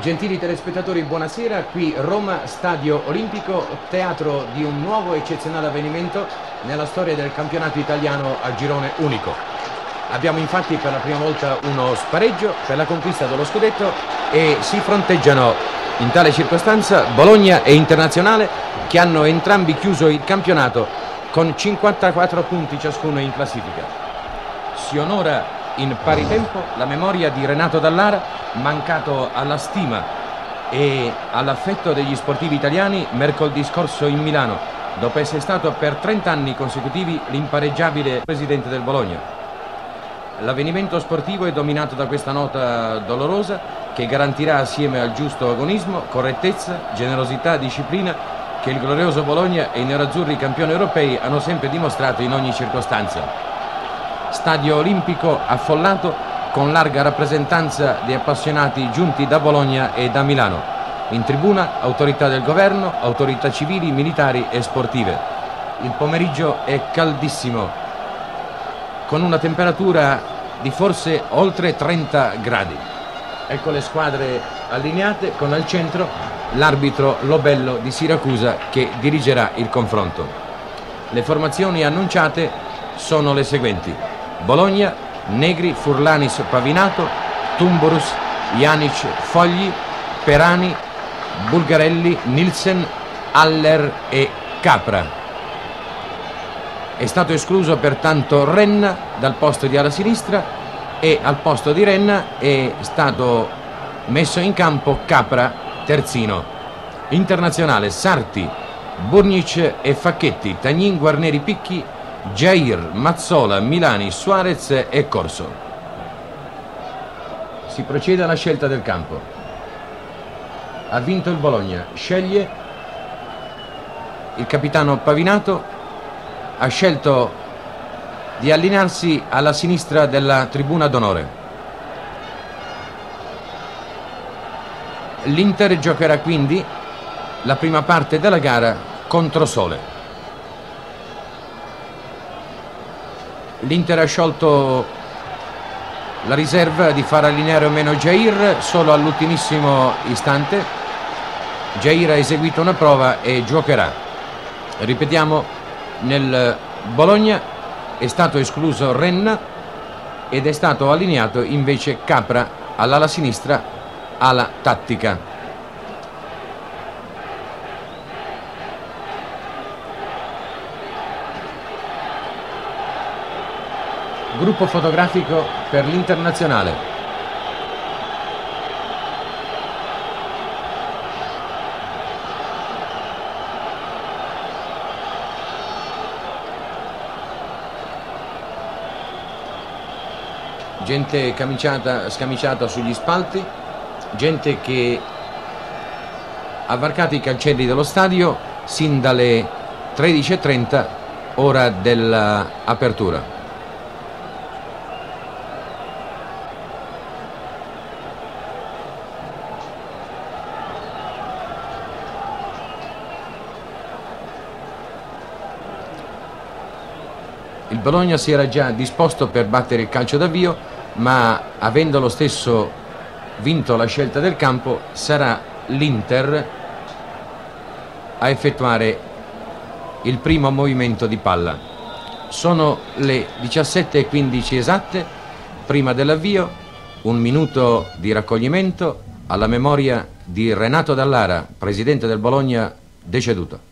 Gentili telespettatori, buonasera. Qui Roma, Stadio Olimpico, teatro di un nuovo eccezionale avvenimento nella storia del campionato italiano a girone unico. Abbiamo infatti per la prima volta uno spareggio per la conquista dello scudetto e si fronteggiano in tale circostanza Bologna e Internazionale, che hanno entrambi chiuso il campionato con 54 punti ciascuno in classifica. Si onora in pari tempo la memoria di Renato Dallara, mancato alla stima e all'affetto degli sportivi italiani mercoledì scorso in Milano, dopo essere stato per 30 anni consecutivi l'impareggiabile presidente del Bologna. L'avvenimento sportivo è dominato da questa nota dolorosa che garantirà, assieme al giusto agonismo, correttezza, generosità, disciplina, che il glorioso Bologna e i nerazzurri campioni europei hanno sempre dimostrato in ogni circostanza. Stadio Olimpico affollato, con larga rappresentanza di appassionati giunti da Bologna e da Milano. In tribuna autorità del governo, autorità civili, militari e sportive. Il pomeriggio è caldissimo, con una temperatura di forse oltre 30 gradi. Ecco le squadre allineate, con al centro l'arbitro Lobello di Siracusa che dirigerà il confronto. Le formazioni annunciate sono le seguenti: Bologna, Negri, Furlanis, Pavinato, Tumborus, Janic, Fogli, Perani, Bulgarelli, Nielsen, Haller e Capra. È stato escluso pertanto Renna dal posto di ala sinistra e al posto di Renna è stato messo in campo Capra, terzino. Internazionale: Sarti, Burnic e Facchetti, Tagnin, Guarneri, Picchi, Jair, Mazzola, Milani, Suarez e Corso. Si procede alla scelta del campo. Ha vinto il Bologna. Sceglie il capitano Pavinato. Ha scelto di allinearsi alla sinistra della tribuna d'onore. L'Inter giocherà quindi la prima parte della gara contro Sole. L'Inter ha sciolto la riserva di far allineare o meno Jair solo all'ultimissimo istante. Jair ha eseguito una prova e giocherà. Ripetiamo, nel Bologna è stato escluso Renna ed è stato allineato invece Capra all'ala sinistra, ala tattica. Gruppo fotografico per l'Internazionale. Gente scamiciata sugli spalti, gente che ha varcato i cancelli dello stadio sin dalle 13:30, ora dell'apertura. Il Bologna si era già disposto per battere il calcio d'avvio, ma avendo lo stesso vinto la scelta del campo, sarà l'Inter a effettuare il primo movimento di palla. Sono le 17:15 esatte, prima dell'avvio, un minuto di raccoglimento alla memoria di Renato Dallara, presidente del Bologna deceduto.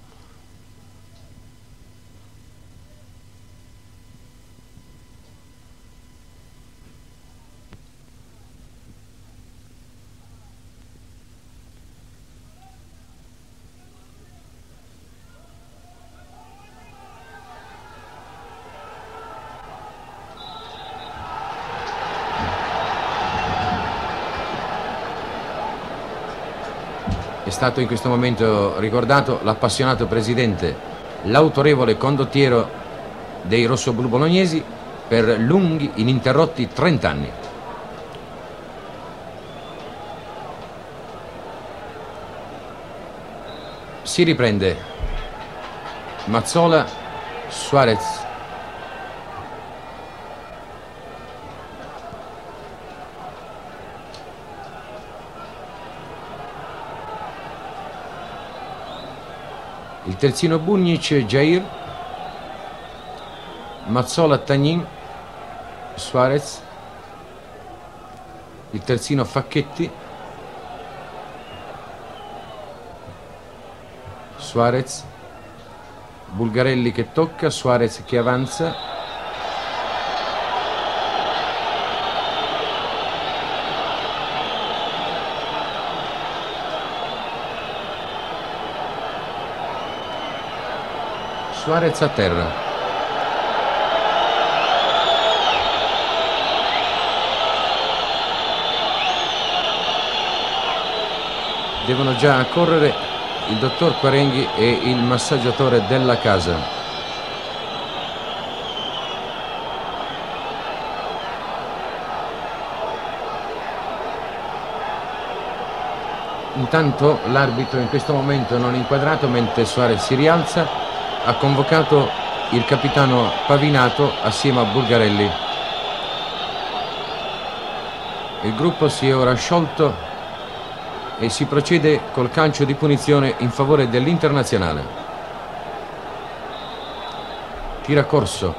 È stato in questo momento ricordato l'appassionato presidente, l'autorevole condottiero dei rossoblu bolognesi per lunghi, ininterrotti 30 anni. Si riprende. Mazzola, Suarez, Il terzino Bugnic, Jair. Mazzola, Tagnin. Suarez. Il terzino Facchetti. Suarez. Bulgarelli che tocca, Suarez che avanza. Suarez a terra. Devono già correre il dottor Quarenghi e il massaggiatore della casa. Intanto l'arbitro in questo momento non inquadrato, mentre Suarez si rialza, ha convocato il capitano Pavinato assieme a Bulgarelli. Il gruppo si è ora sciolto e si procede col calcio di punizione in favore dell'Internazionale. Tiracorso.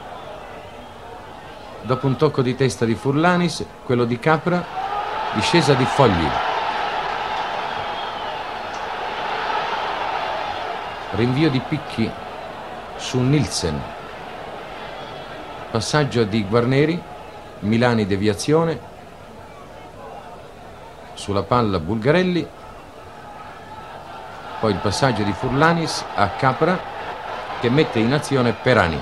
Dopo un tocco di testa di Furlanis, quello di Capra, discesa di Fogli. Rinvio di Picchi su Nielsen. Passaggio di Guarneri, Milani deviazione. Sulla palla Bulgarelli. Poi il passaggio di Furlanis a Capra che mette in azione Perani.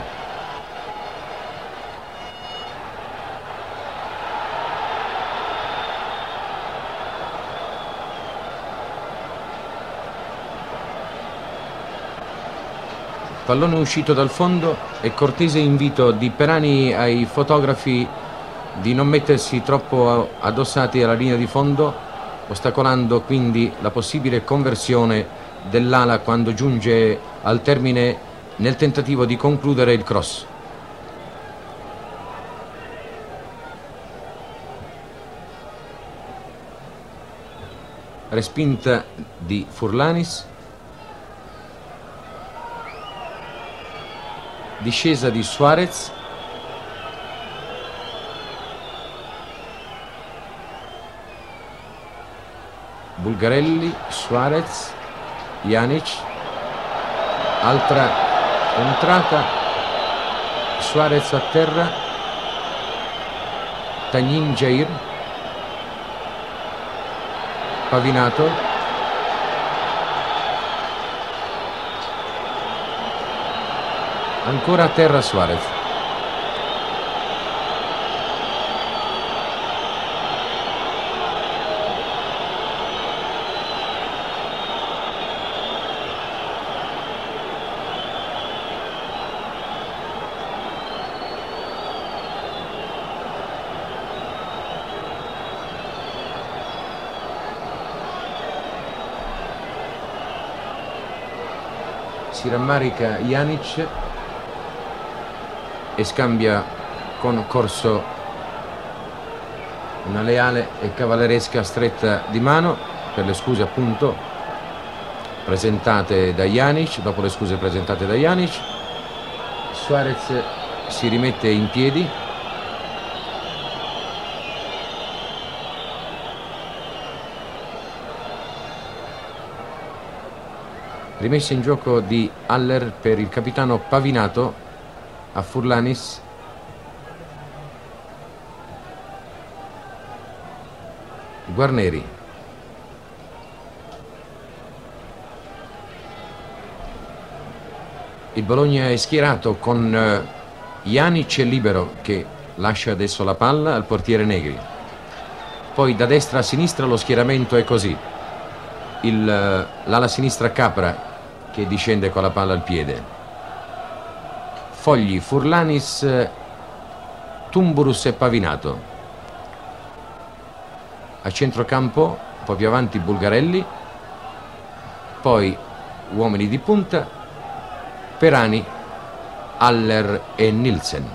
Pallone uscito dal fondo e cortese invito di Perani ai fotografi di non mettersi troppo addossati alla linea di fondo, ostacolando quindi la possibile conversione dell'ala quando giunge al termine nel tentativo di concludere il cross. Respinta di Furlanis. Discesa di Suarez. Bulgarelli, Suarez, Janic. Altra entrata. Suarez a terra. Tagnin, Jair. Pavinato. Ancora a terra Suarez. Si rammarica Janic e scambia con Corso una leale e cavalleresca stretta di mano per le scuse appunto presentate da Janic. Dopo le scuse presentate da Janic, Suarez si rimette in piedi. Rimessa in gioco di Haller per il capitano Pavinato a Furlanis. Guarneri. Il Bologna è schierato con Janic libero che lascia adesso la palla al portiere Negri. Poi da destra a sinistra lo schieramento è così. L'ala sinistra Capra che discende con la palla al piede. Fogli, Furlanis, Tumburus e Pavinato. A centrocampo, un po' più avanti Bulgarelli. Poi uomini di punta, Perani, Haller e Nielsen.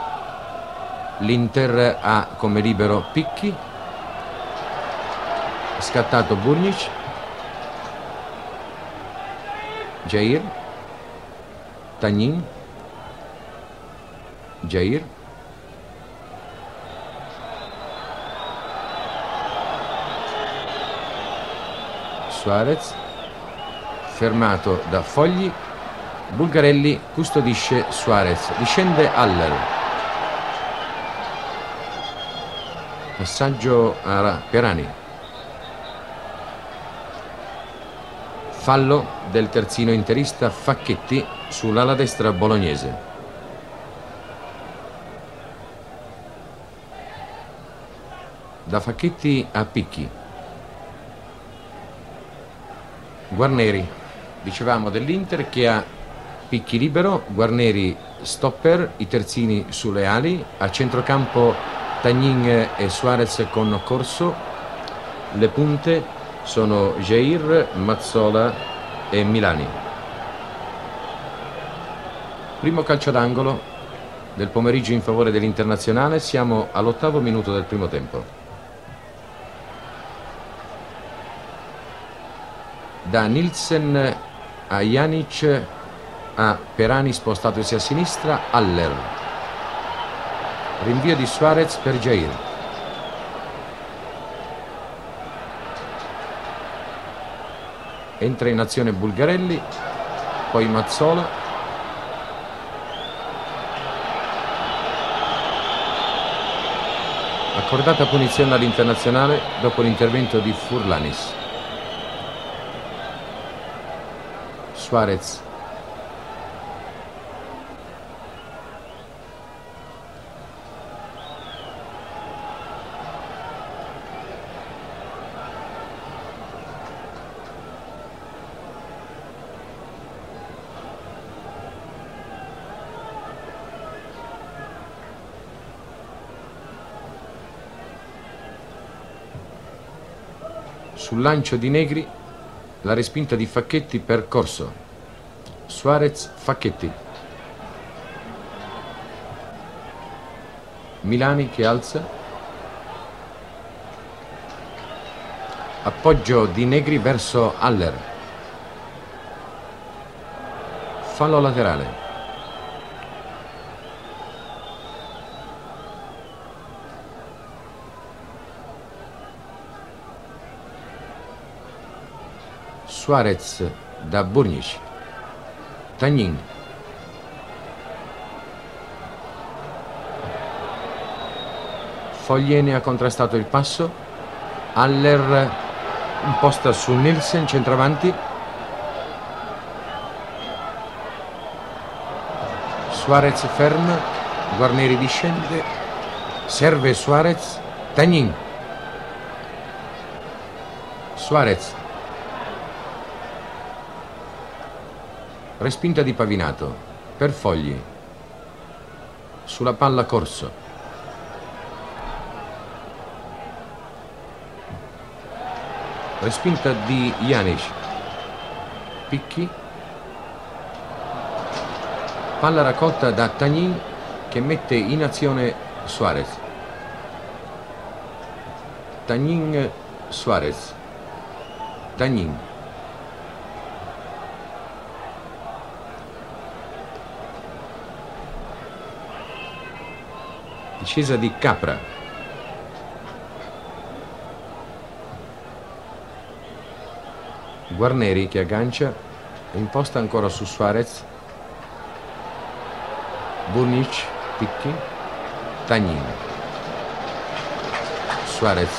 L'Inter ha come libero Picchi. Scattato Burnic. Jair. Tagnin. Jair. Suarez. Fermato da Fogli. Bulgarelli custodisce Suarez. Discende Haller. Passaggio a Perani. Fallo del terzino interista Facchetti sull'ala destra bolognese. Da Facchetti a Picchi. Guarneri. Dicevamo dell'Inter che ha Picchi libero, Guarneri stopper, i terzini sulle ali, a centrocampo Tagnin e Suarez con Corso, le punte sono Jair, Mazzola e Milani. Primo calcio d'angolo del pomeriggio in favore dell'Internazionale, siamo all'8° minuto del primo tempo. Da Nielsen a Janic a Perani spostatosi a sinistra, Haller. Rinvio di Suarez per Jair. Entra in azione Bulgarelli, poi Mazzola. Accordata punizione all'Internazionale dopo l'intervento di Furlanis. Suarez. Sul lancio di Negri, la respinta di Facchetti per Corso. Suarez, Facchetti. Milani che alza. Appoggio di Negri verso Haller. Fallo laterale. Suarez da Burnic. Tagnin. Fogliene ha contrastato il passo. Haller imposta su Nielsen, centravanti. Suarez ferma. Guarneri discende. Serve Suarez. Tagnin. Suarez. Respinta di Pavinato per Fogli. Sulla palla Corso. Respinta di Janic. Picchi. Palla raccolta da Tagnin che mette in azione Suarez. Tagnin, Suarez. Tagnin. Discesa di Capra. Guarneri che aggancia e imposta ancora su Suarez. Burnic, Picchi, Tagnin. Suarez.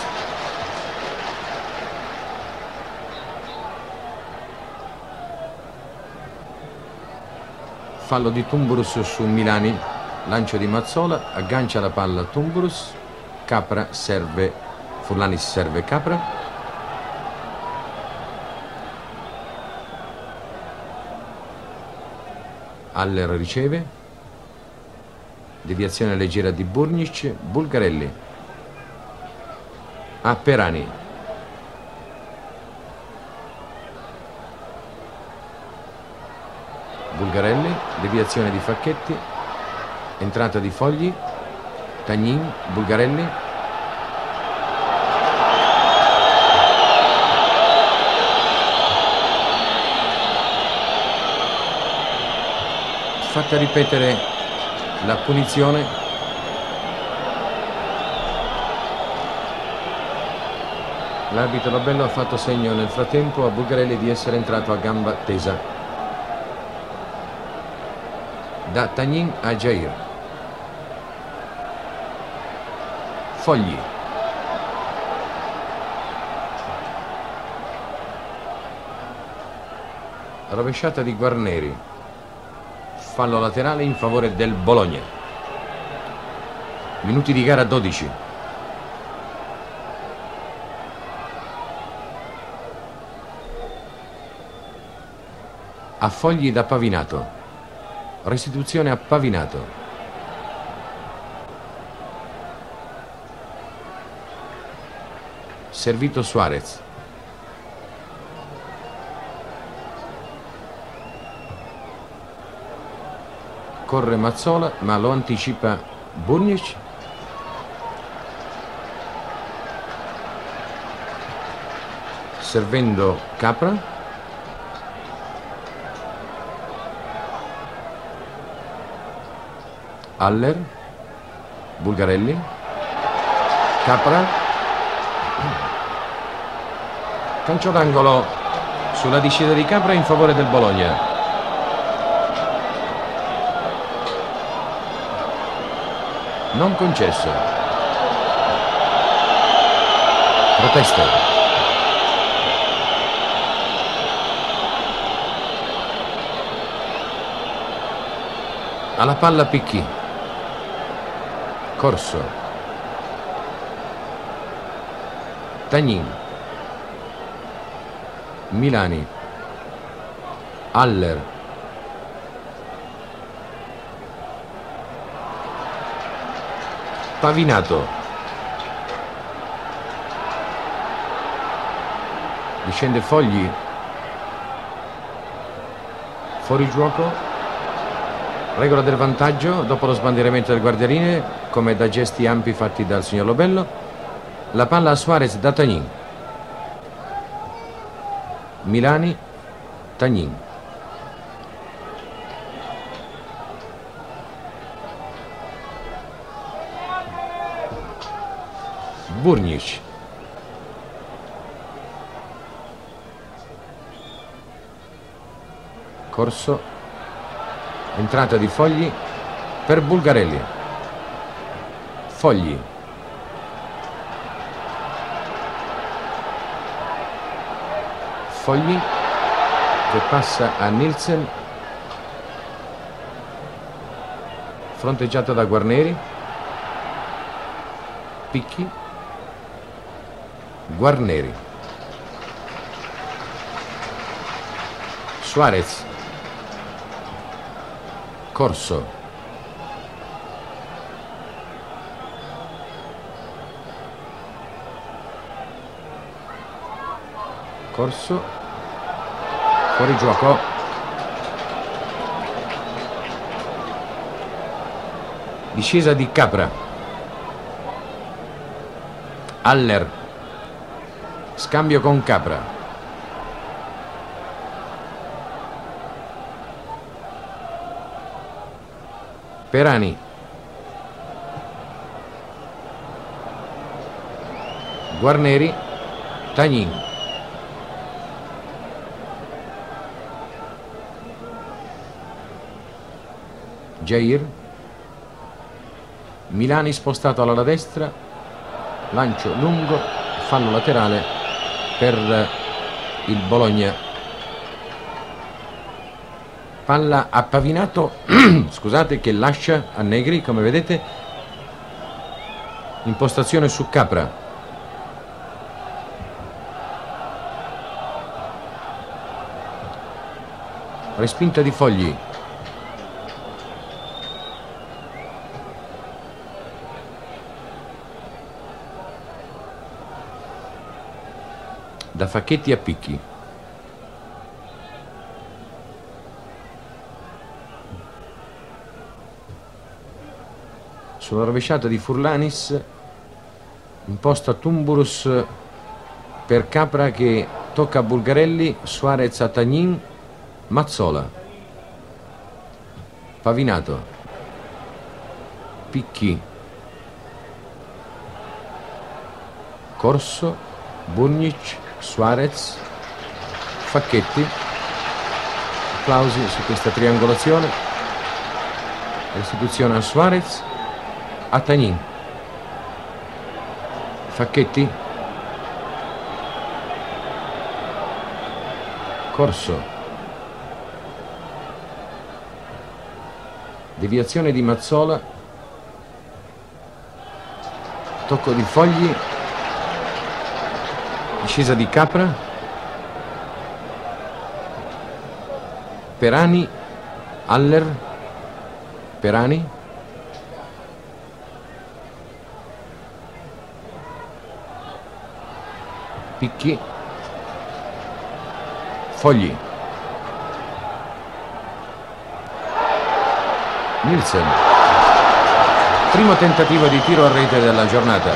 Fallo di Tumbrus su Milani. Lancio di Mazzola, aggancia la palla Tumbrus, Capra serve, Furlanis serve Capra. Haller riceve, deviazione leggera di Burnic, Bulgarelli. A Perani. Bulgarelli, deviazione di Facchetti. Entrata di Fogli, Tagnin, Bulgarelli. Fatta ripetere la punizione. L'arbitro Labello ha fatto segno nel frattempo a Bulgarelli di essere entrato a gamba tesa. Da Tagnin a Jair. Fogli. Rovesciata di Guarneri. Fallo laterale in favore del Bologna. Minuti di gara 12. A Fogli da Pavinato. Restituzione a Pavinato. Servito Suarez. Corre Mazzola, ma lo anticipa Burnic. Servendo Capra. Haller. Bulgarelli. Capra. Calcio d'angolo sulla discesa di Capra in favore del Bologna. Non concesso. Proteste. Alla palla Picchi. Corso. Tagnin. Milani. Haller. Pavinato. Discende Fogli. Fuori gioco. Regola del vantaggio dopo lo sbandieramento del guardialine, come da gesti ampi fatti dal signor Lobello. La palla a Suarez da Tagnin. Milani. Tagnin. Burnic. Corso. Entrata di Fogli per Bulgarelli. Fogli. Fogli che passa a Nielsen. Fronteggiato da Guarneri. Picchi. Guarneri. Suarez. Corso. Corso. Fuori gioco. Discesa di Capra. Haller. Scambio con Capra. Perani. Guarneri. Tagnin. Jair. Milani spostato alla destra. Lancio lungo. Fallo laterale per il Bologna. Palla a Pavinato, scusate, che lascia a Negri, come vedete. Impostazione su Capra. Respinta di Fogli. Da Facchetti a Picchi. Sulla rovesciata di Furlanis, imposta Tumburus per Capra che tocca a Bulgarelli, Suarez a Tagnin, Mazzola. Pavinato, Picchi, Corso, Burnic, Suarez, Facchetti. Applausi su questa triangolazione. Restituzione a Suarez, a Tagnin. Facchetti, Corso, deviazione di Mazzola, tocco di Fogli, discesa di Capra, Perani, Haller, Perani, Picchi, Fogli, Nielsen. Primo tentativo di tiro a rete della giornata.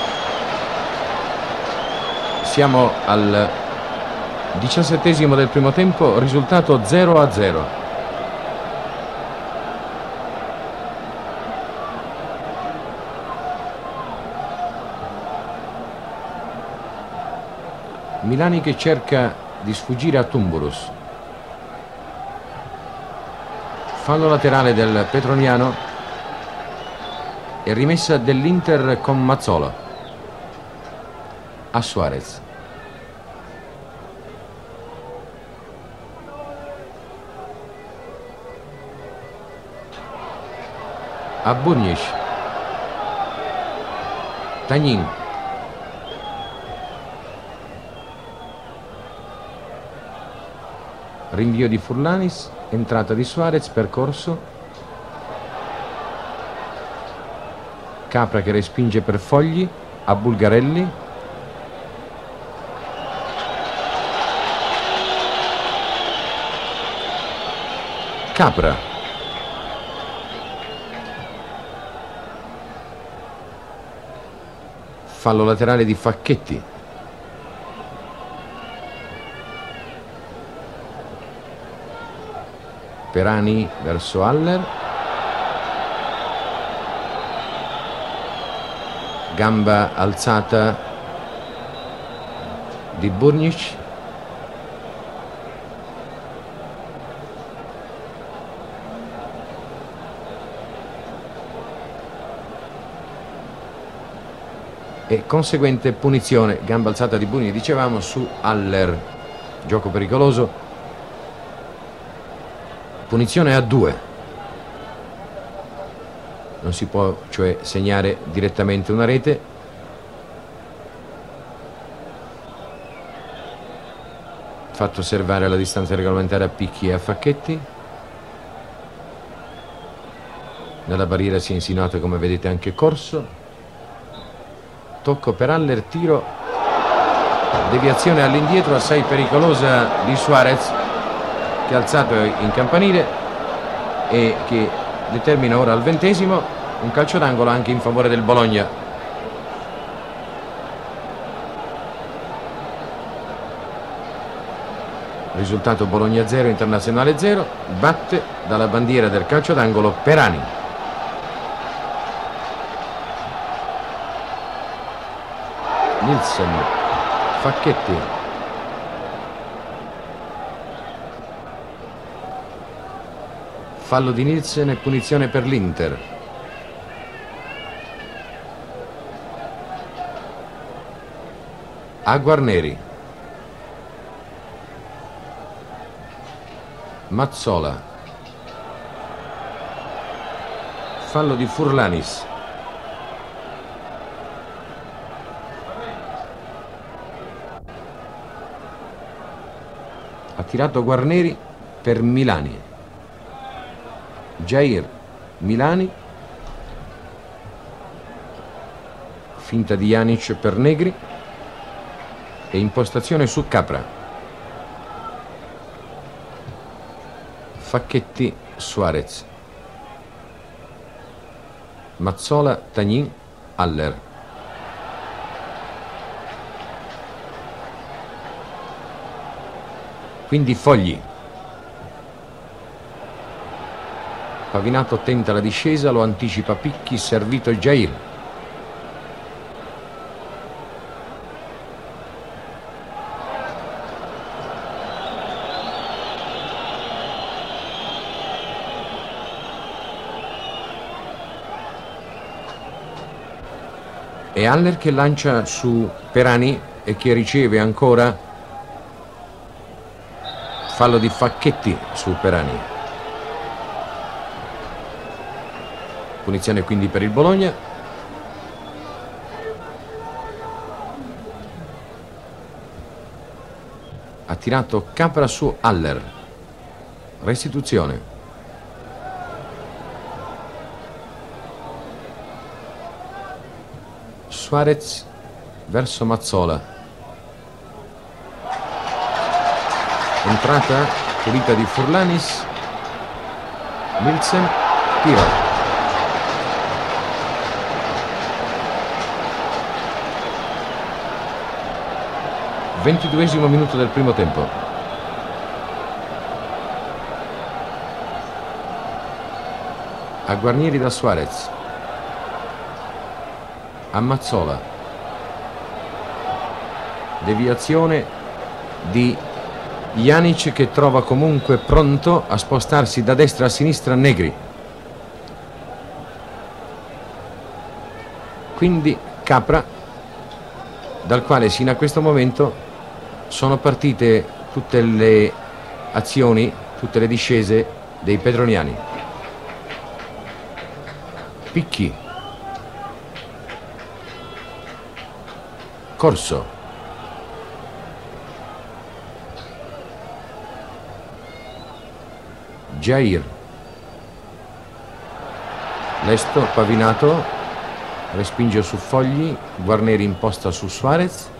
Siamo al 17° del primo tempo, risultato 0-0. Milani che cerca di sfuggire a Tumburus. Fallo laterale del Petroniano e rimessa dell'Inter con Mazzola a Suarez. A Burnic, Tagnin, rinvio di Furlanis, entrata di Suarez, percorso, Capra che respinge per Fogli, a Bulgarelli, Capra, fallo laterale di Facchetti, Perani verso Haller, gamba alzata di Burnic, e conseguente punizione, gamba alzata di Burnic, dicevamo, su Haller, gioco pericoloso, punizione a 2. Non si può cioè segnare direttamente una rete. Fatto osservare la distanza regolamentare a Picchi e a Facchetti. Nella barriera si è insinuato, come vedete, anche Corso. Tocco per Haller, tiro, deviazione all'indietro assai pericolosa di Suarez, che ha alzato in campanile e che determina ora al 20° un calcio d'angolo anche in favore del Bologna. Risultato Bologna 0, Internazionale 0. Batte dalla bandiera del calcio d'angolo Perani. Nielsen, Facchetti, fallo di Nielsen e punizione per l'Inter. A Guarneri, Mazzola, fallo di Furlanis, ha tirato Guarneri per Milani. Jair, Milani, finta di Janic per Negri e impostazione su Capra. Facchetti, Suarez, Mazzola, Tagnin, Haller. Quindi Fogli, Pavinato tenta la discesa, lo anticipa Picchi, servito Jair. E Haller che lancia su Perani e che riceve ancora fallo di Facchetti su Perani. Punizione quindi per il Bologna. Ha tirato Capra su Haller. Restituzione. Suarez verso Mazzola. Entrata pulita di Furlanis. Nielsen, tiro. Ventiduesimo minuto del primo tempo. A Guarnieri da Suarez. A Mazzola. Deviazione di Janic che trova comunque pronto a spostarsi da destra a sinistra Negri. Quindi Capra, dal quale sino a questo momento sono partite tutte le azioni, tutte le discese dei pedroniani. Picchi. Corso. Jair. Lesto, Pavinato, respinge su Fogli, Guarneri imposta su Suarez.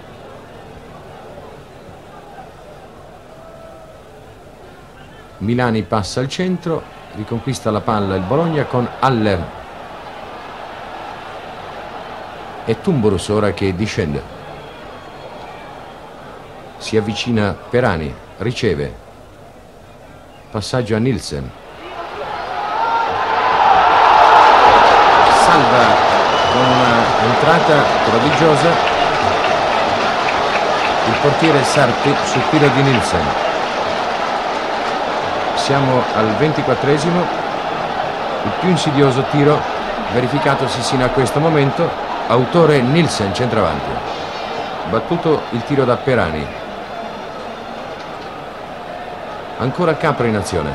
Milani passa al centro, riconquista la palla il Bologna con Haller. E Tumborus ora che discende. Si avvicina Perani, riceve. Passaggio a Nielsen. Salva con un'entrata prodigiosa il portiere Sarti sul tiro di Nielsen. Siamo al 24esimo, il più insidioso tiro verificatosi sino a questo momento. Autore Nielsen, centravanti. Battuto il tiro da Perani. Ancora Capra in azione.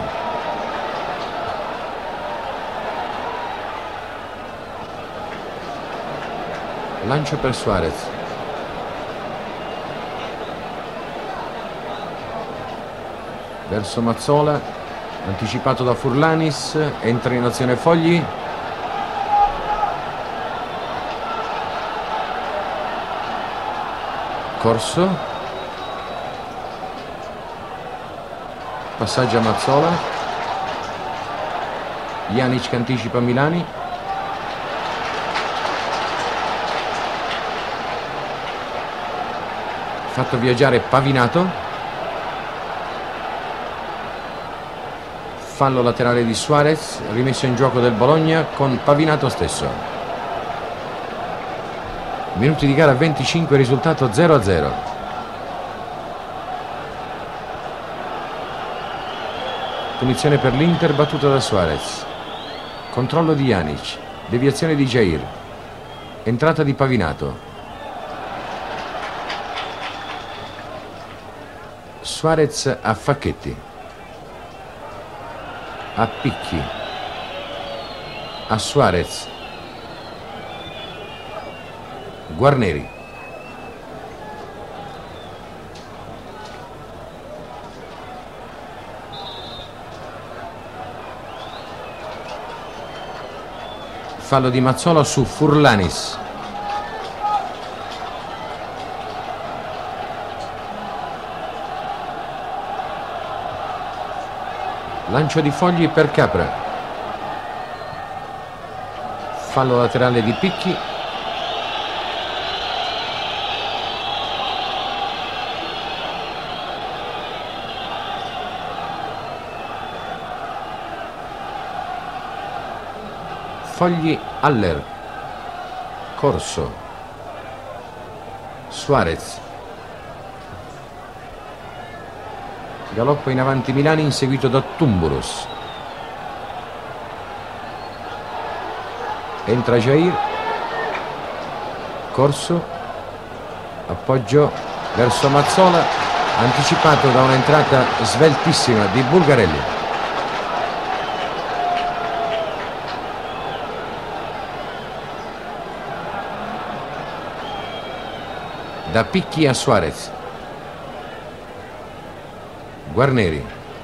Lancio per Suarez. Verso Mazzola, anticipato da Furlanis, entra in azione Fogli. Corso. Passaggio a Mazzola. Janic che anticipa Milani. Fatto viaggiare Pavinato. Fallo laterale di Suarez, rimesso in gioco del Bologna con Pavinato stesso. Minuti di gara 25, risultato 0-0. Punizione per l'Inter battuta da Suarez. Controllo di Janic. Deviazione di Jair. Entrata di Pavinato. Suarez a Facchetti. A Picchi. A Suarez. Guarneri. Fallo di Mazzola su Furlanis. Lancio di Fogli per Capra. Fallo laterale di Picchi. Fogli, Haller, Corso, Suarez, galoppa in avanti Milani inseguito da Tumburus, entra Jair, Corso, appoggio verso Mazzola, anticipato da un'entrata sveltissima di Bulgarelli. Da Picchi a Suarez, Guarneri,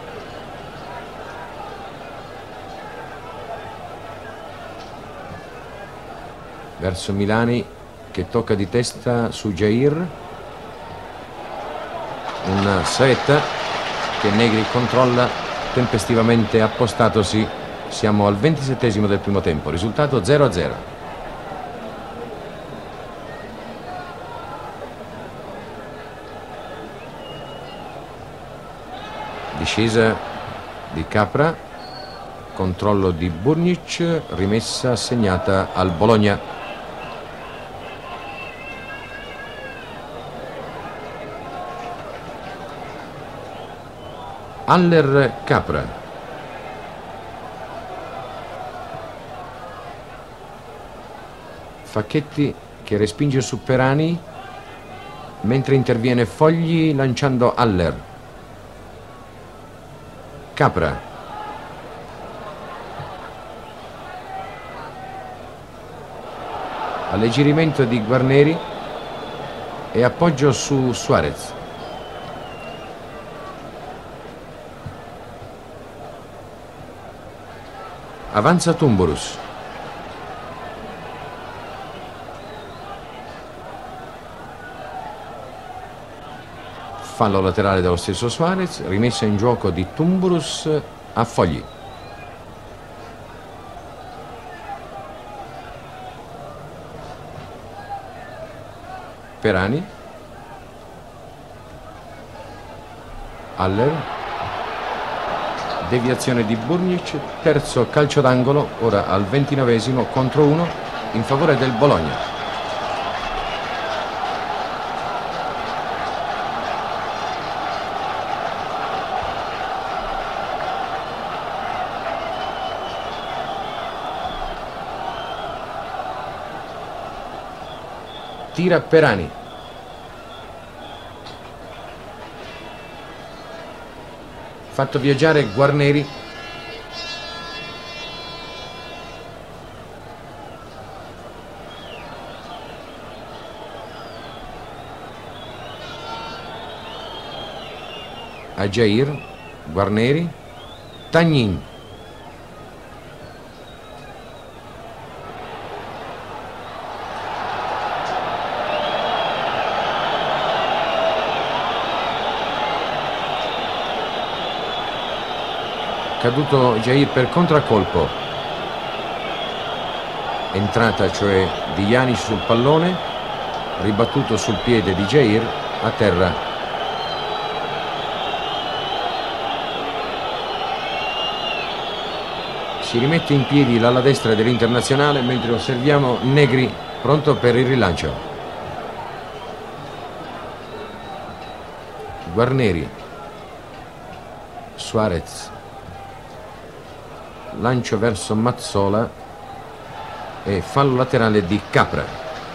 verso Milani che tocca di testa su Jair, una saetta che Negri controlla tempestivamente appostatosi. Siamo al 27esimo del primo tempo, risultato 0-0. Discesa di Capra, controllo di Burnic, rimessa assegnata al Bologna. Haller, Capra, Facchetti che respinge su Perani mentre interviene Fogli lanciando Haller. Capra, alleggerimento di Guarneri e appoggio su Suarez. Avanza Tumburus. Fallo laterale dello stesso Suarez, rimessa in gioco di Tumburus a Fogli. Perani. Haller. Deviazione di Burnic, terzo calcio d'angolo, ora al 29esimo contro 1 in favore del Bologna. Tira Perani. Fatto viaggiare Guarneri. A Jair, Guarneri, Tagnin. Caduto Jair per contraccolpo. Entrata cioè di Janic sul pallone, ribattuto sul piede di Jair, a terra. Si rimette in piedi l'ala destra dell'Internazionale mentre osserviamo Negri pronto per il rilancio. Guarneri, Suarez, lancio verso Mazzola e fallo laterale di Capra.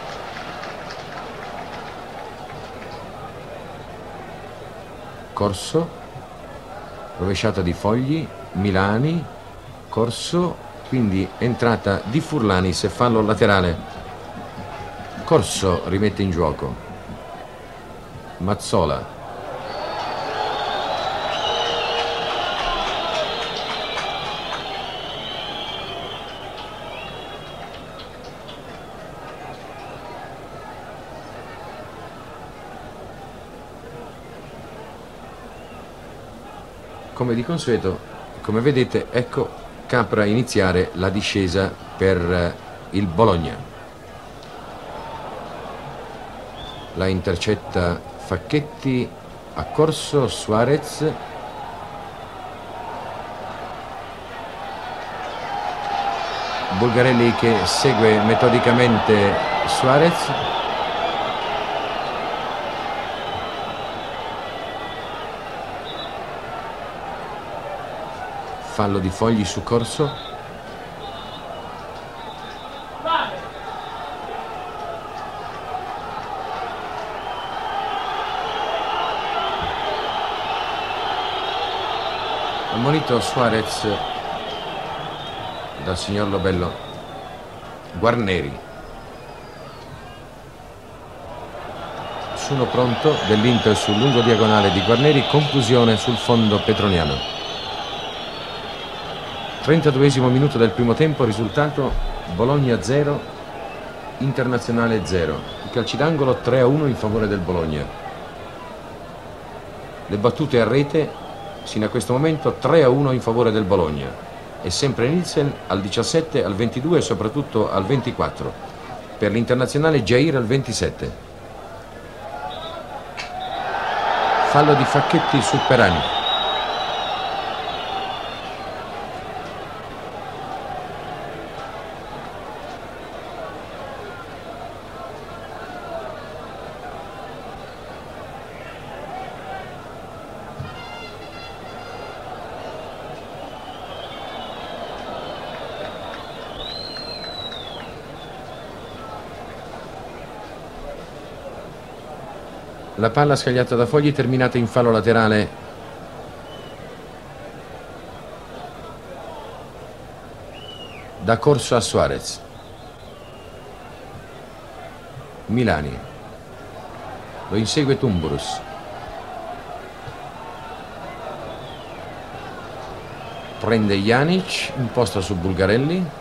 Corso, rovesciata di Fogli, Milani, Corso, quindi entrata di Furlanis e fallo laterale. Corso rimette in gioco. Mazzola. Come di consueto, come vedete, ecco Capra iniziare la discesa per il Bologna. La intercetta Facchetti, a Corso, Suarez. Bulgarelli che segue metodicamente Suarez. Fallo di Fogli su Corso. Ammonito Suarez dal signor Lobello. Guarneri. Nessuno pronto dell'Inter sul lungo diagonale di Guarneri, conclusione sul fondo petroniano. 32esimo minuto del primo tempo, risultato Bologna 0, Internazionale 0. Il calci d'angolo 3-1 in favore del Bologna. Le battute a rete sino a questo momento 3-1 in favore del Bologna, e sempre Nielsen al 17, al 22 e soprattutto al 24. Per l'Internazionale Jair al 27. Fallo di Facchetti su Perani. La palla scagliata da Fogli, terminata in fallo laterale da Corso a Suarez. Milani. Lo insegue Tumburus. Prende Janic, imposta su Bulgarelli. Il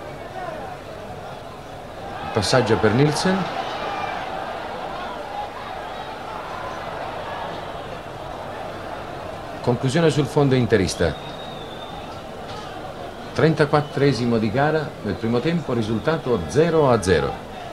passaggio per Nielsen. Conclusione sul fondo interista. 34esimo di gara nel primo tempo, risultato 0-0.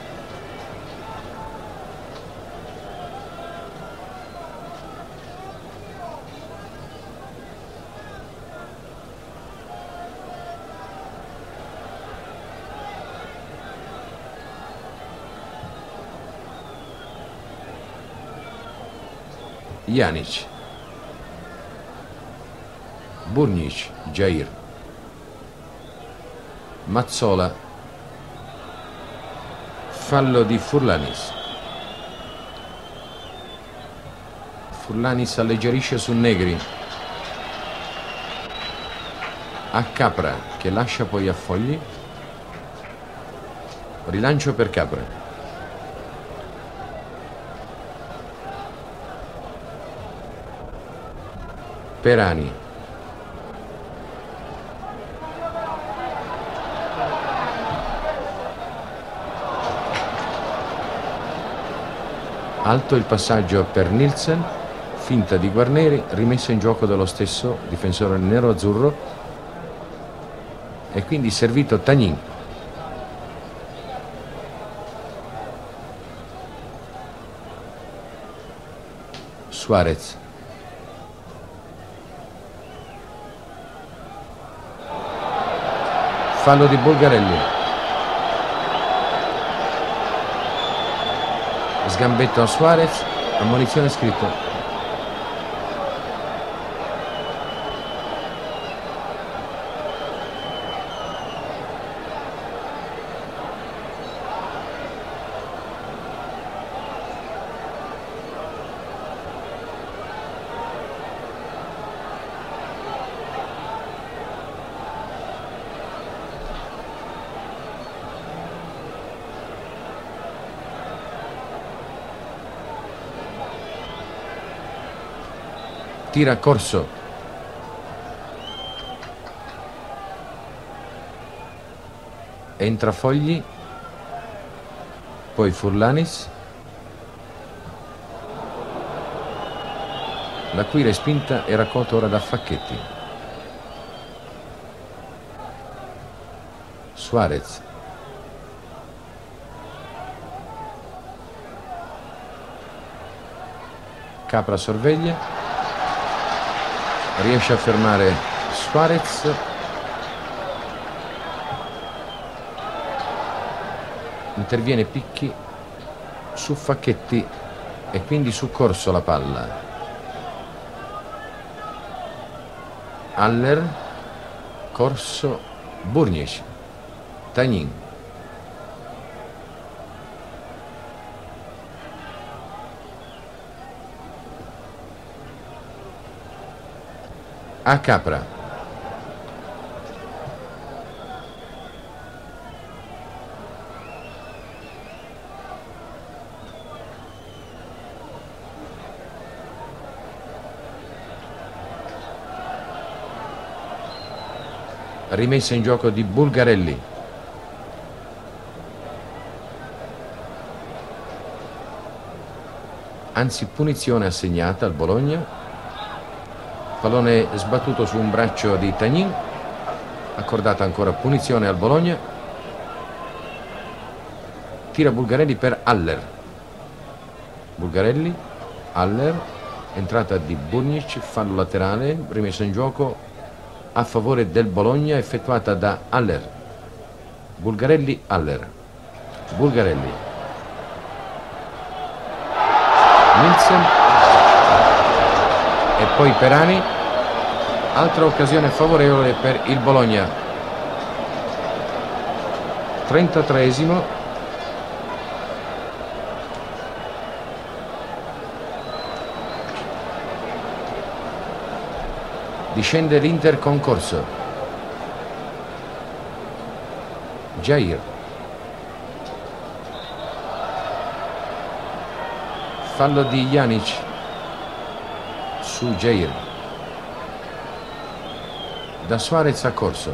Janic. Burnic, Jair. Mazzola. Fallo di Furlanis. Furlanis alleggerisce su Negri. A Capra, che lascia poi a Fogli. Rilancio per Capra. Perani. Alto il passaggio per Nielsen, finta di Guarneri, rimessa in gioco dallo stesso difensore nero-azzurro, e quindi servito Tagnin. Suarez. Fallo di Bulgarelli. Sgambetto a Suarez, ammonizione scritta. Tira Corso. Entra Fogli. Poi Furlanis. La cui respinta è raccolta ora da Facchetti. Suarez. Capra sorveglia. Riesce a fermare Suarez. interviene Picchi su Facchetti e quindi su Corso la palla. Haller, Corso, Burnic, Tagnin. A Capra. Rimessa in gioco di Bulgarelli. Anzi, punizione assegnata al Bologna. Pallone sbattuto su un braccio di Tagnin. Accordata ancora punizione al Bologna. Tira Bulgarelli per Haller. Bulgarelli, Haller, entrata di Burnic, fallo laterale, rimessa in gioco a favore del Bologna effettuata da Haller. Bulgarelli, Haller. Bulgarelli. Nielsen. E poi Perani. Altra occasione favorevole per il Bologna. 33esimo. Discende l'Inter con Corso. Jair. Fallo di Janic su Jair. Da Suarez a Corso.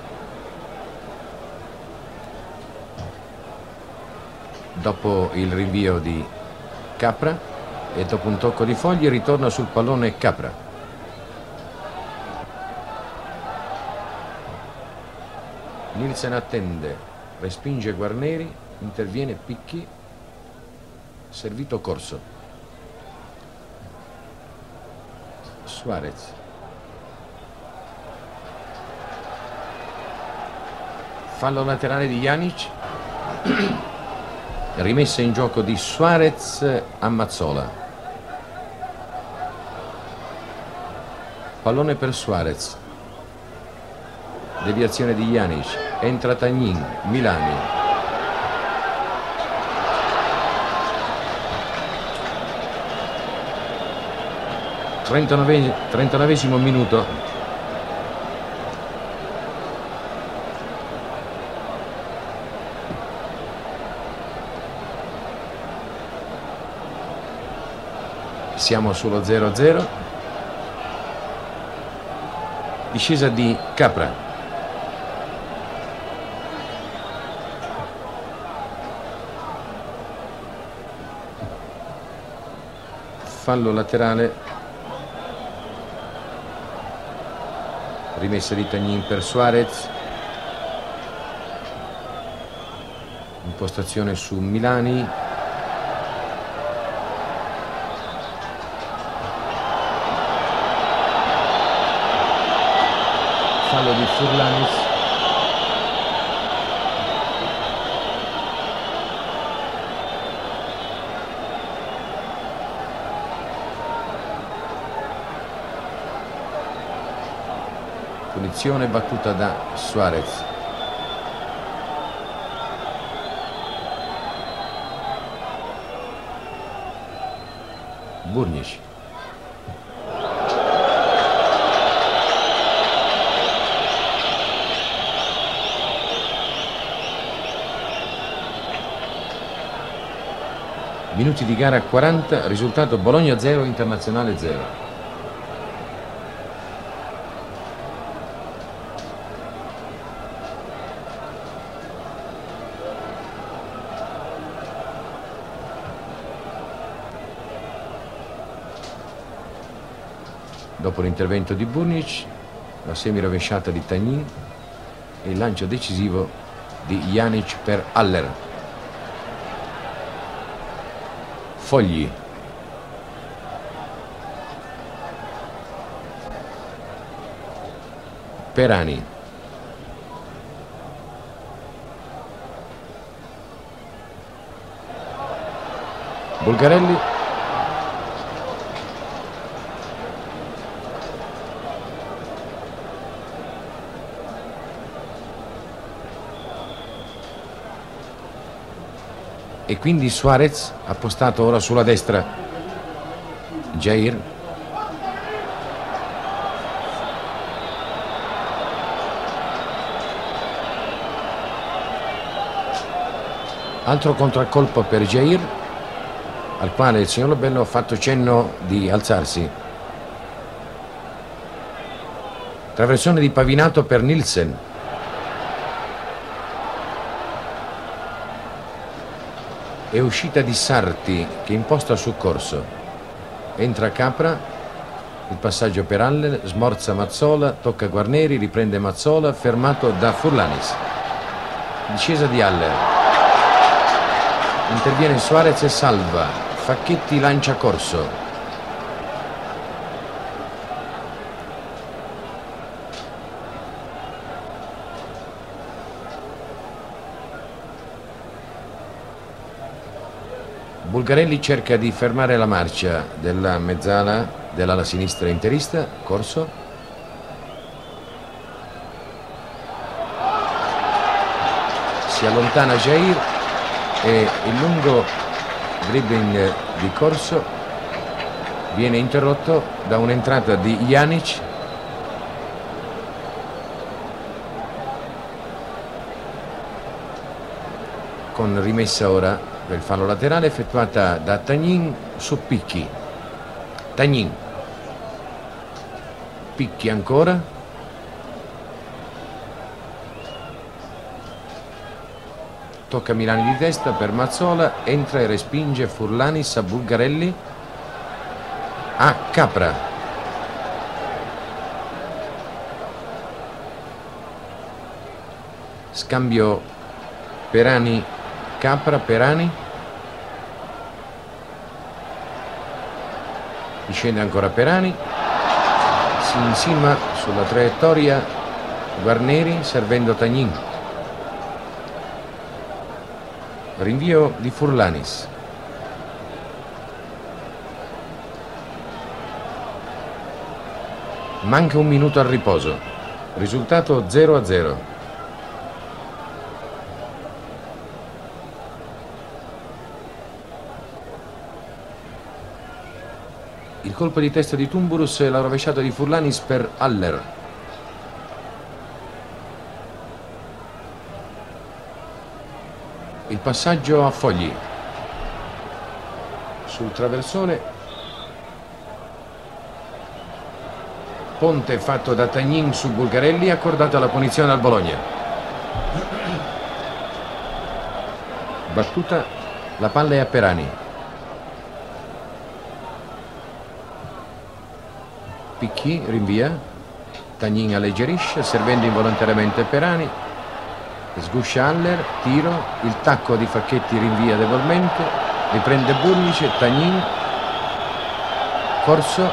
Dopo il rinvio di Capra e dopo un tocco di fogli ritorna sul pallone Capra. Nielsen attende, respinge Guarneri, interviene Picchi, servito Corso. Suarez. Fallo laterale di Janic. Rimessa in gioco di Suarez a Mazzola. Pallone per Suarez. Deviazione di Janic. Entra Tagnin, Milani. Trentonovesimo minuto. Siamo sullo 0-0. Discesa di Capra. Fallo laterale, rimessa di Tagnin per Suarez, impostazione su Milani, fallo di Furlanis. Punizione battuta da Suarez. Burnic. Minuti di gara 40, risultato Bologna 0, Internazionale 0. Dopo l'intervento di Burnic, la semirovesciata di Tagnin e il lancio decisivo di Janic per Haller. Fogli. Perani. Bulgarelli. E quindi Suarez appostato ora sulla destra. Jair. Altro contraccolpo per Jair, al quale il signor Lobello ha fatto cenno di alzarsi. Traversone di Pavinato per Nielsen. E uscita di Sarti che imposta su Corso. Entra Capra, il passaggio per Haller, smorza Mazzola, tocca Guarneri, riprende Mazzola, fermato da Furlanis. Discesa di Haller. Interviene Suarez e salva. Facchetti lancia Corso. Bulgarelli cerca di fermare la marcia della mezzala dell'ala sinistra interista. Corso. Si allontana Jair e il lungo dribbling di Corso viene interrotto da un'entrata di Janic. Con rimessa ora del fallo laterale effettuata da Tagnin su Picchi. Tagnin. Picchi ancora. Tocca Milani di testa per Mazzola, entra e respinge Furlanis a Bulgarelli. A Capra. Scambio Perani. Capra, Perani. Discende ancora Perani. Si insima sulla traiettoria Guarneri servendo Tagnin. Rinvio di Furlanis. Manca un minuto al riposo. Risultato 0-0. Il colpo di testa di Tumburus e la rovesciata di Furlanis per Haller. Il passaggio a Fogli. Sul traversone. Ponte fatto da Tagnin su Bulgarelli, accordata la punizione al Bologna. Battuta, la palla è a Perani. Picchi rinvia, Tagnin alleggerisce, servendo involontariamente Perani, sguscia Haller, tiro, il tacco di Facchetti rinvia debolmente, riprende Burnic, Tagnin, Corso,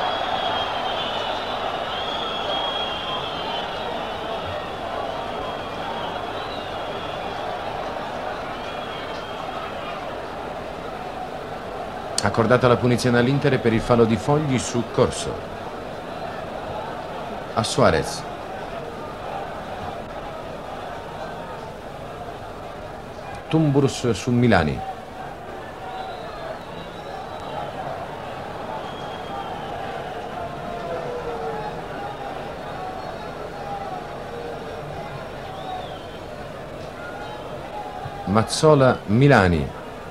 accordata la punizione all'Inter per il fallo di Fogli su Corso. A Suarez. Tumburus su Milani. Mazzola, Milani.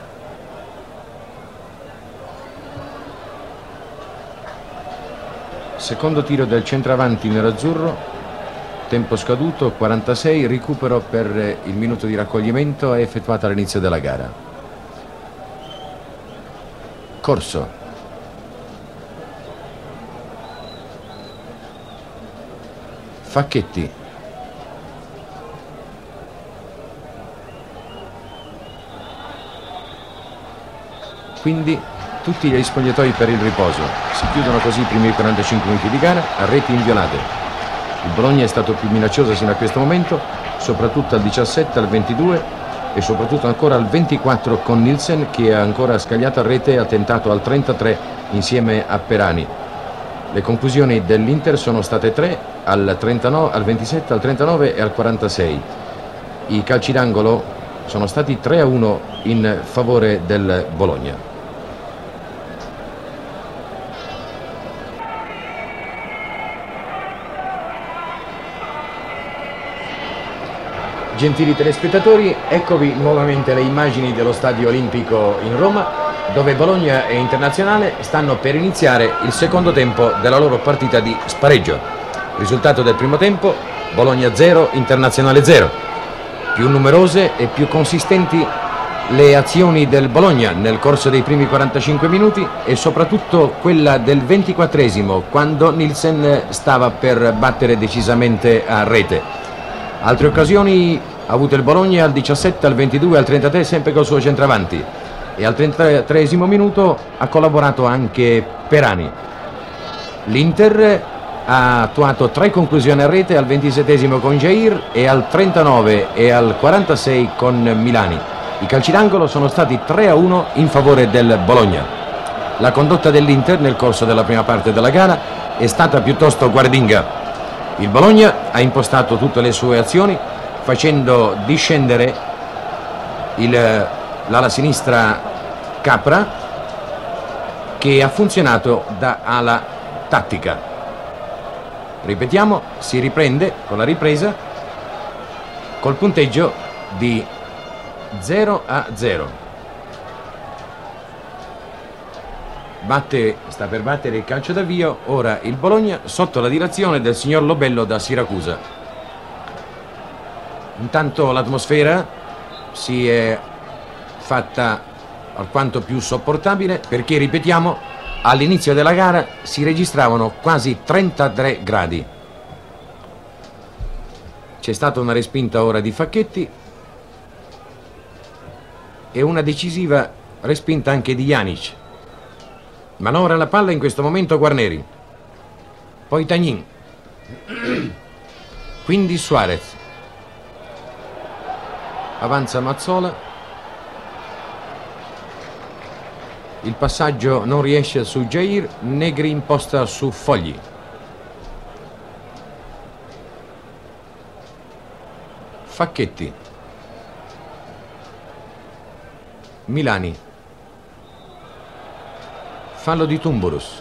Secondo tiro del centravanti nerazzurro, tempo scaduto, 46, recupero per il minuto di raccoglimento è effettuata all'inizio della gara. Corso. Facchetti. Quindi tutti gli spogliatoi per il riposo. Si chiudono così i primi 45 minuti di gara a reti inviolate. Il Bologna è stato più minaccioso sino a questo momento, soprattutto al 17, al 22, e soprattutto ancora al 24 con Nielsen, che è ancora scagliato a rete e ha tentato al 33 insieme a Perani. Le conclusioni dell'Inter sono state 3 al 39, al 27, al 39 e al 46. I calci d'angolo sono stati 3-1 in favore del Bologna. Gentili telespettatori, eccovi nuovamente le immagini dello Stadio Olimpico in Roma, dove Bologna e Internazionale stanno per iniziare il secondo tempo della loro partita di spareggio. Risultato del primo tempo: Bologna 0, Internazionale 0. Più numerose e più consistenti le azioni del Bologna nel corso dei primi 45 minuti e soprattutto quella del 24esimo, quando Nielsen stava per battere decisamente a rete. Altre occasioni ha avuto il Bologna al 17, al 22, al 33, sempre col suo centravanti, e al 33esimo minuto ha collaborato anche Perani. L'Inter ha attuato 3 conclusioni a rete al 27esimo con Jair e al 39 e al 46 con Milani. I calci d'angolo sono stati 3-1 in favore del Bologna. La condotta dell'Inter nel corso della prima parte della gara è stata piuttosto guardinga. Il Bologna ha impostato tutte le sue azioni facendo discendere l'ala sinistra Capra, che ha funzionato da ala tattica. Ripetiamo, si riprende con la ripresa col punteggio di 0-0. Sta per battere il calcio d'avvio ora il Bologna sotto la direzione del signor Lobello da Siracusa. Intanto l'atmosfera si è fatta alquanto più sopportabile, perché, ripetiamo, all'inizio della gara si registravano quasi 33 gradi. C'è stata una respinta ora di Facchetti e una decisiva respinta anche di Janic. Manovra la palla in questo momento Guarneri, poi Tagnin, quindi Suarez, avanza Mazzola, il passaggio non riesce su Jair, Negri imposta su Fogli, Facchetti, Milani, fallo di Tumburus.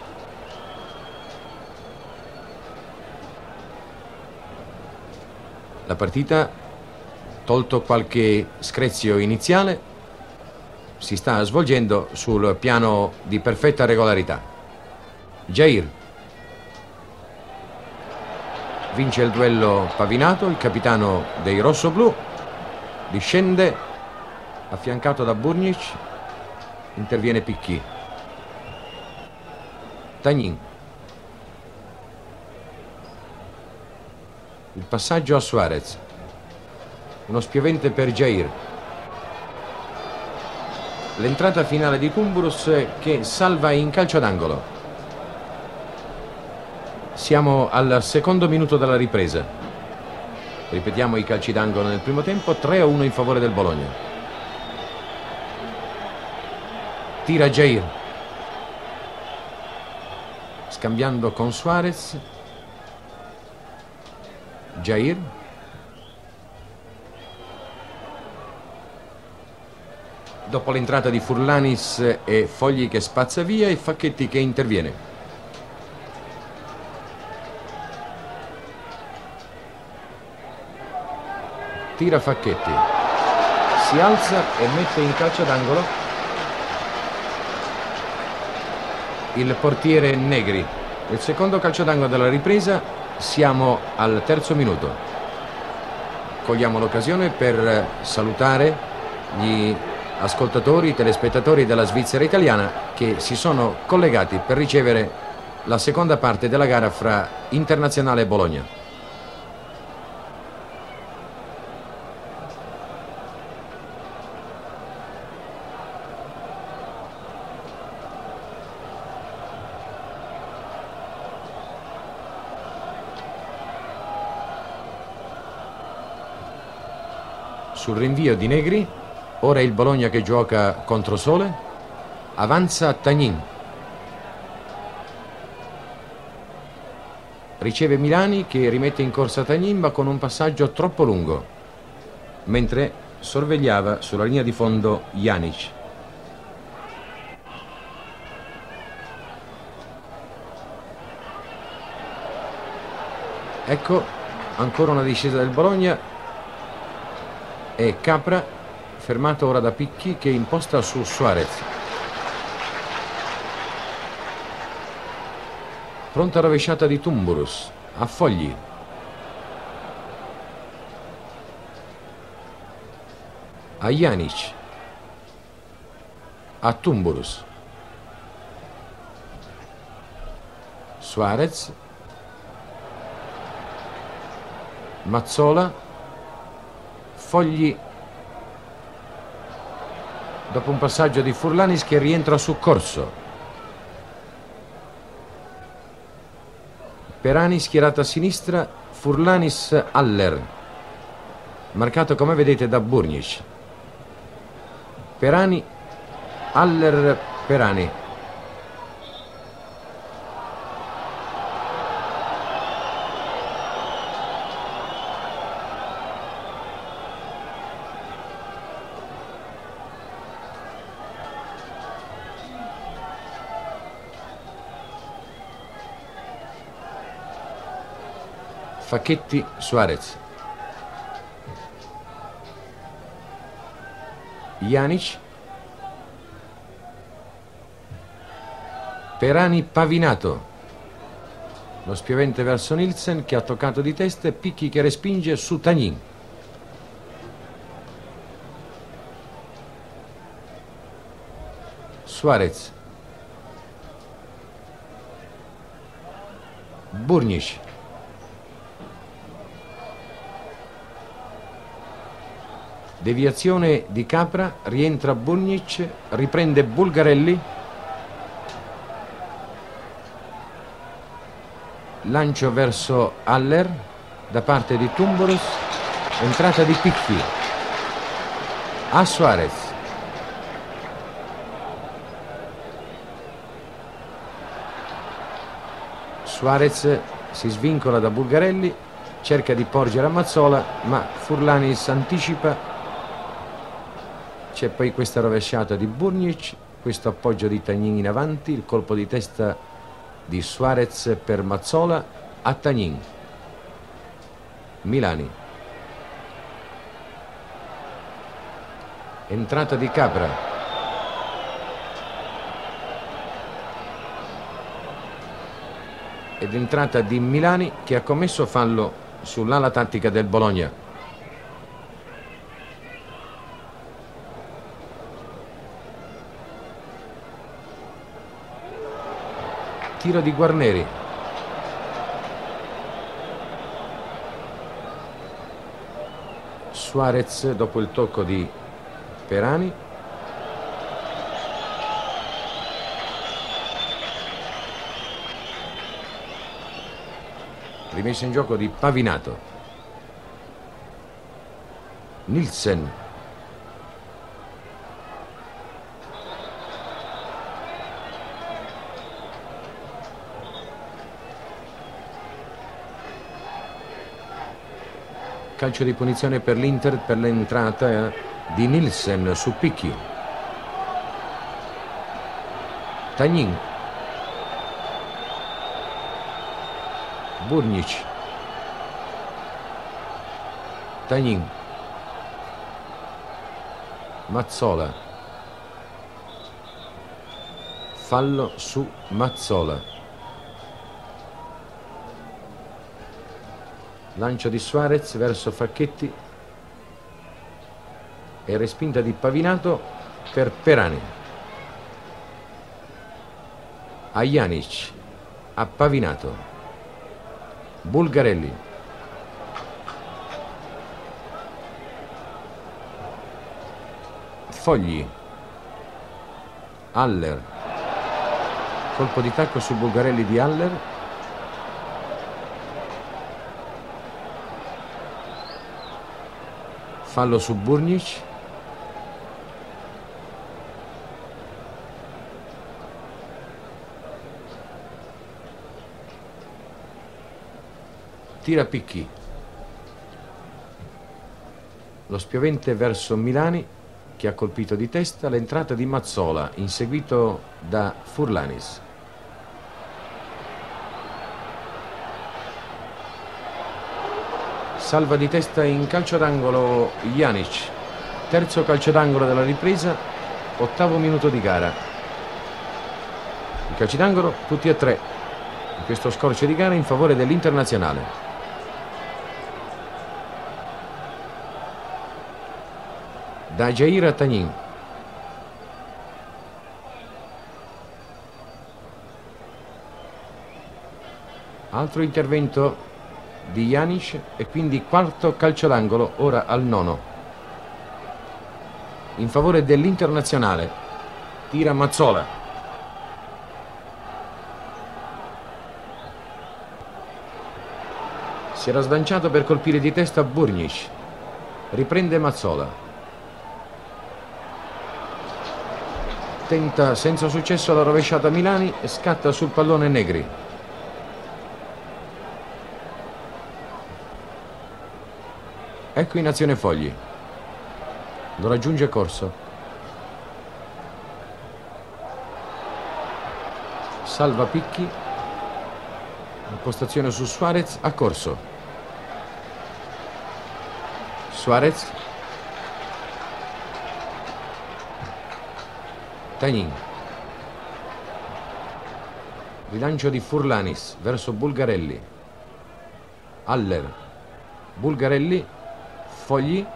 La partita, tolto qualche screzio iniziale, si sta svolgendo sul piano di perfetta regolarità. Jair vince il duello Pavinato, il capitano dei rossoblù, discende affiancato da Burnic, interviene Picchi. Tagnin, il passaggio a Suarez, uno spiovente per Jair, l'entrata finale di Tumburus che salva in calcio d'angolo. Siamo al secondo minuto della ripresa. Ripetiamo i calci d'angolo nel primo tempo: 3-1 in favore del Bologna. Tira Jair, scambiando con Suarez. Jair, dopo l'entrata di Furlanis e Fogli che spazza via e Facchetti che interviene. Tira Facchetti, si alza e mette in calcio d'angolo il portiere Negri. Il secondo calcio d'angolo della ripresa, siamo al terzo minuto. Cogliamo l'occasione per salutare gli ascoltatori, i telespettatori della Svizzera italiana che si sono collegati per ricevere la seconda parte della gara fra Internazionale e Bologna. sul rinvio di Negri. Ora è il Bologna che gioca contro Sole. Avanza Tagnin. Riceve Milani che rimette in corsa Tagnin, ma con un passaggio troppo lungo, mentre sorvegliava sulla linea di fondo Janic. Ecco ancora una discesa del Bologna e Capra fermato ora da Picchi che imposta su Suarez. Pronta rovesciata di Tumburus a Fogli. A Janic. A Tumburus. Suarez. Mazzola. Fogli. Dopo un passaggio di Furlanis che rientra su corso. Perani schierato a sinistra, Furlanis Haller, marcato come vedete da Burnic. Perani, Haller, Perani. Facchetti, Suarez. Janic. Perani Pavinato. Lo spiovente verso Nielsen che ha toccato di testa e Picchi che respinge su Tagnin. Suarez. Burnic. Deviazione di Capra, rientra Burnic, riprende Bulgarelli. Lancio verso Haller da parte di Tumburus, entrata di Picchi. A Suarez. Suarez si svincola da Bulgarelli, cerca di porgere a Mazzola, ma Furlanis anticipa. C'è poi questa rovesciata di Burnic, questo appoggio di Tagnin in avanti, il colpo di testa di Suarez per Mazzola a Tagnin. Milani. Entrata di Capra. Ed entrata di Milani che ha commesso fallo sull'ala tattica del Bologna. Tiro di Guarneri. Suarez dopo il tocco di Perani. Rimessa in gioco di Pavinato. Nielsen. Calcio di punizione per l'Inter per l'entrata di Nielsen su Picchi. Tagnin. Burnic. Tagnin. Mazzola. Fallo su Mazzola. Lancio di Suarez verso Facchetti e respinta di Pavinato per Perani. A Janic. A Pavinato. Bulgarelli. Fogli. Haller. Colpo di tacco su Bulgarelli di Haller. fallo su Burnic. Tira Picchi. Lo spiovente verso Milani, che ha colpito di testa, l'entrata di Mazzola, inseguito da Furlanis. Salva di testa in calcio d'angolo Janic. Terzo calcio d'angolo della ripresa, 8° minuto di gara. I calci d'angolo tutti e 3 in questo scorcio di gara in favore dell'Internazionale. Da Jair a Tagnin. Altro intervento di Janic e quindi quarto calcio d'angolo, ora al 9° in favore dell'Internazionale. Tira Mazzola. Si era sganciato per colpire di testa Burnic. Riprende Mazzola. Tenta senza successo la rovesciata Milani e scatta sul pallone Negri. Ecco in azione Fogli. Lo raggiunge Corso. Salva Picchi. Impostazione su Suarez, a Corso. Suarez. Tagnin. Rilancio di Furlanis verso Bulgarelli. Haller. Bulgarelli. Fogli.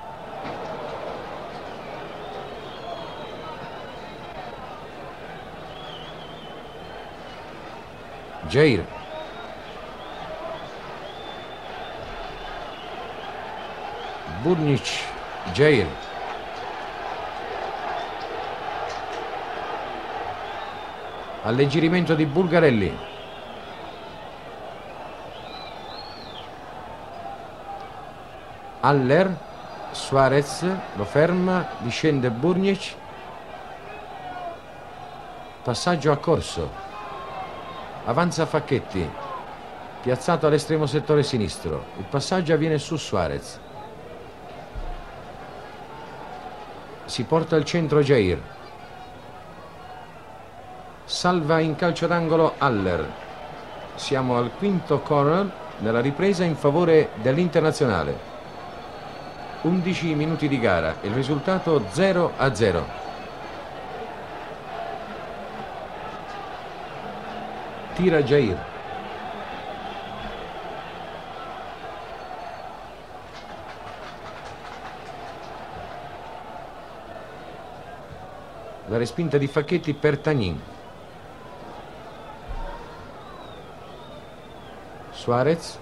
Jair. Burnic. Jair. Alleggerimento di Bulgarelli. Haller. Suarez lo ferma, discende Burnic. Passaggio a Corso. Avanza Facchetti, piazzato all'estremo settore sinistro. Il passaggio avviene su Suarez. Si porta al centro Jair. Salva in calcio d'angolo Haller. Siamo al 5° corner nella ripresa in favore dell'Internazionale. 11 minuti di gara, il risultato 0-0. Tira Jair. La respinta di Facchetti per Tagnin. Suarez.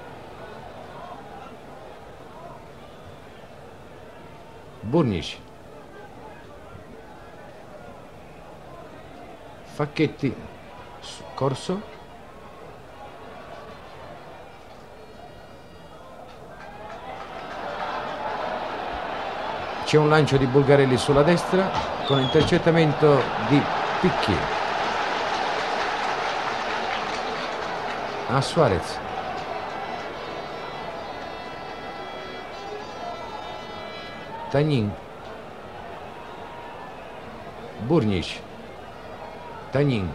Burnic. Facchetti. Corso. C'è un lancio di Bulgarelli sulla destra con intercettamento di Picchi. A Suarez. Tagnin. Burnic. Tagnin.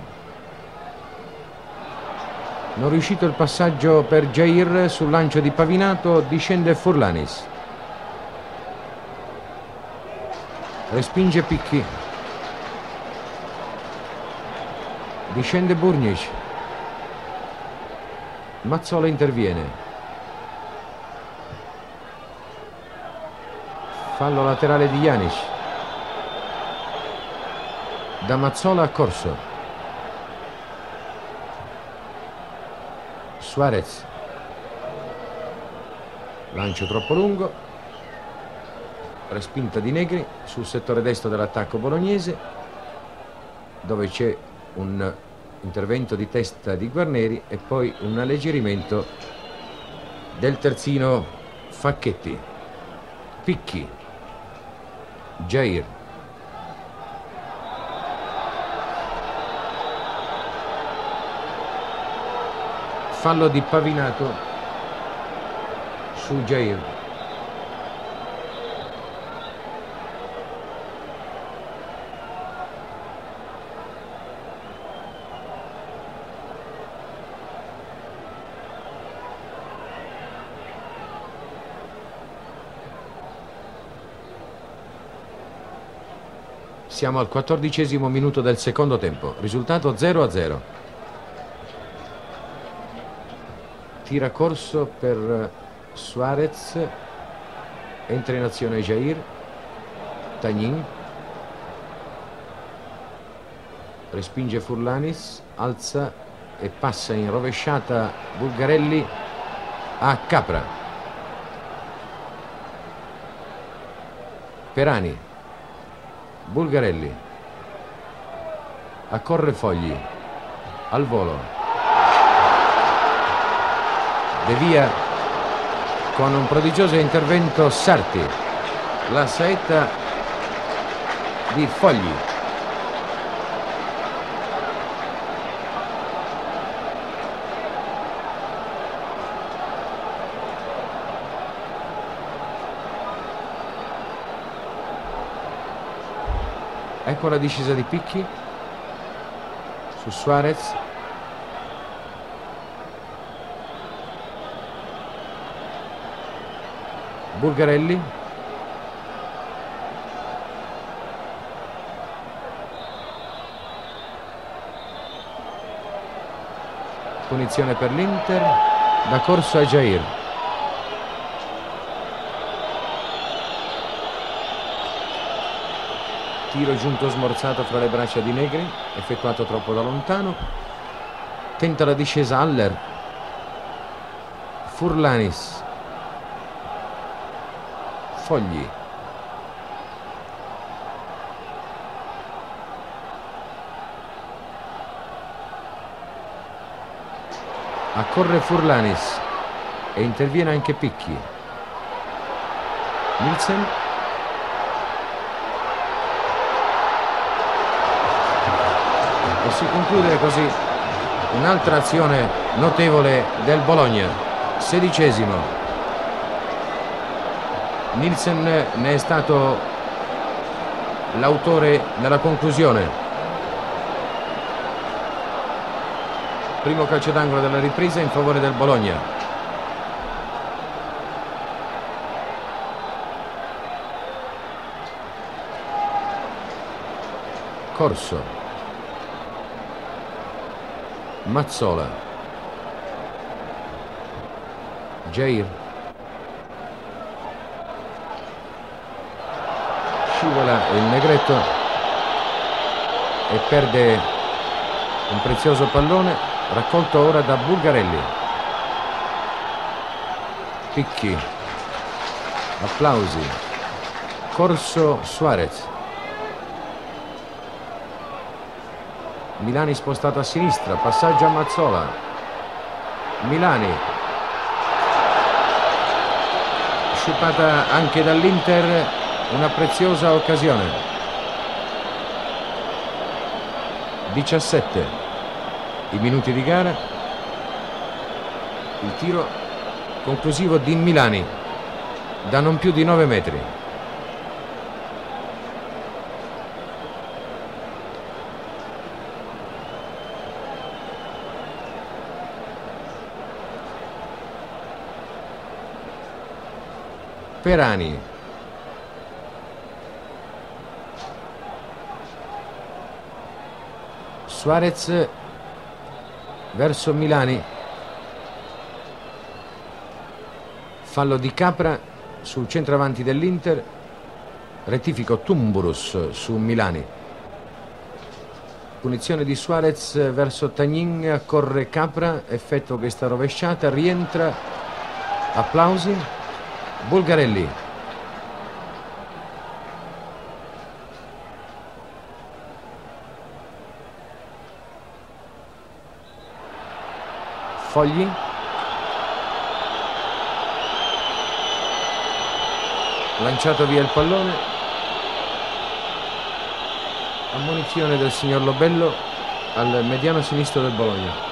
Non riuscito il passaggio per Jair sul lancio di Pavinato, discende Furlanis. Respinge Picchi. Discende Burnic. Mazzola interviene. Fallo laterale di Janic. Da Mazzola a Corso. Suarez. Lancio troppo lungo. Respinta di Negri sul settore destro dell'attacco bolognese, dove c'è un intervento di testa di Guarneri e poi un alleggerimento del terzino Facchetti. Picchi, Jair, fallo di Pavinato su Jair. Siamo al 14° minuto del secondo tempo, risultato 0-0. Tira corso per Suarez, entra in azione Jair, Tagnin, respinge Furlanis, alza e passa in rovesciata Bulgarelli a Capra. Perani, Bulgarelli, accorre Fogli, al volo, devia con un prodigioso intervento Sarti, la saetta di Fogli. Ecco la discesa di Picchi su Suarez. Bulgarelli. Punizione per l'Inter, da corso a Jair. Tiro giunto smorzato fra le braccia di Negri, effettuato troppo da lontano. Tenta la discesa Haller. Furlanis. Fogli. Accorre Furlanis e interviene anche Picchi. Nielsen. E si conclude così un'altra azione notevole del Bologna. 16°. Nielsen ne è stato l'autore nella conclusione. Primo calcio d'angolo della ripresa in favore del Bologna. Corso. Mazzola. Jair. Scivola il Negretto e perde un prezioso pallone, raccolto ora da Bulgarelli. Picchi. Applausi. Corso Suarez. Milani spostato a sinistra, passaggio a Mazzola. Milani. Sciupata anche dall'Inter una preziosa occasione. 17 i minuti di gara. Il tiro conclusivo di Milani da non più di 9 metri. Perani. Suarez verso Milani. Fallo di Capra sul centravanti dell'Inter. Rettifico Tumburus su Milani. Punizione di Suarez verso Tagnin, corre Capra, effettua questa rovesciata, rientra. Applausi. Bulgarelli. Fogli. lanciato via il pallone. Ammonizione del signor Lobello al mediano sinistro del Bologna.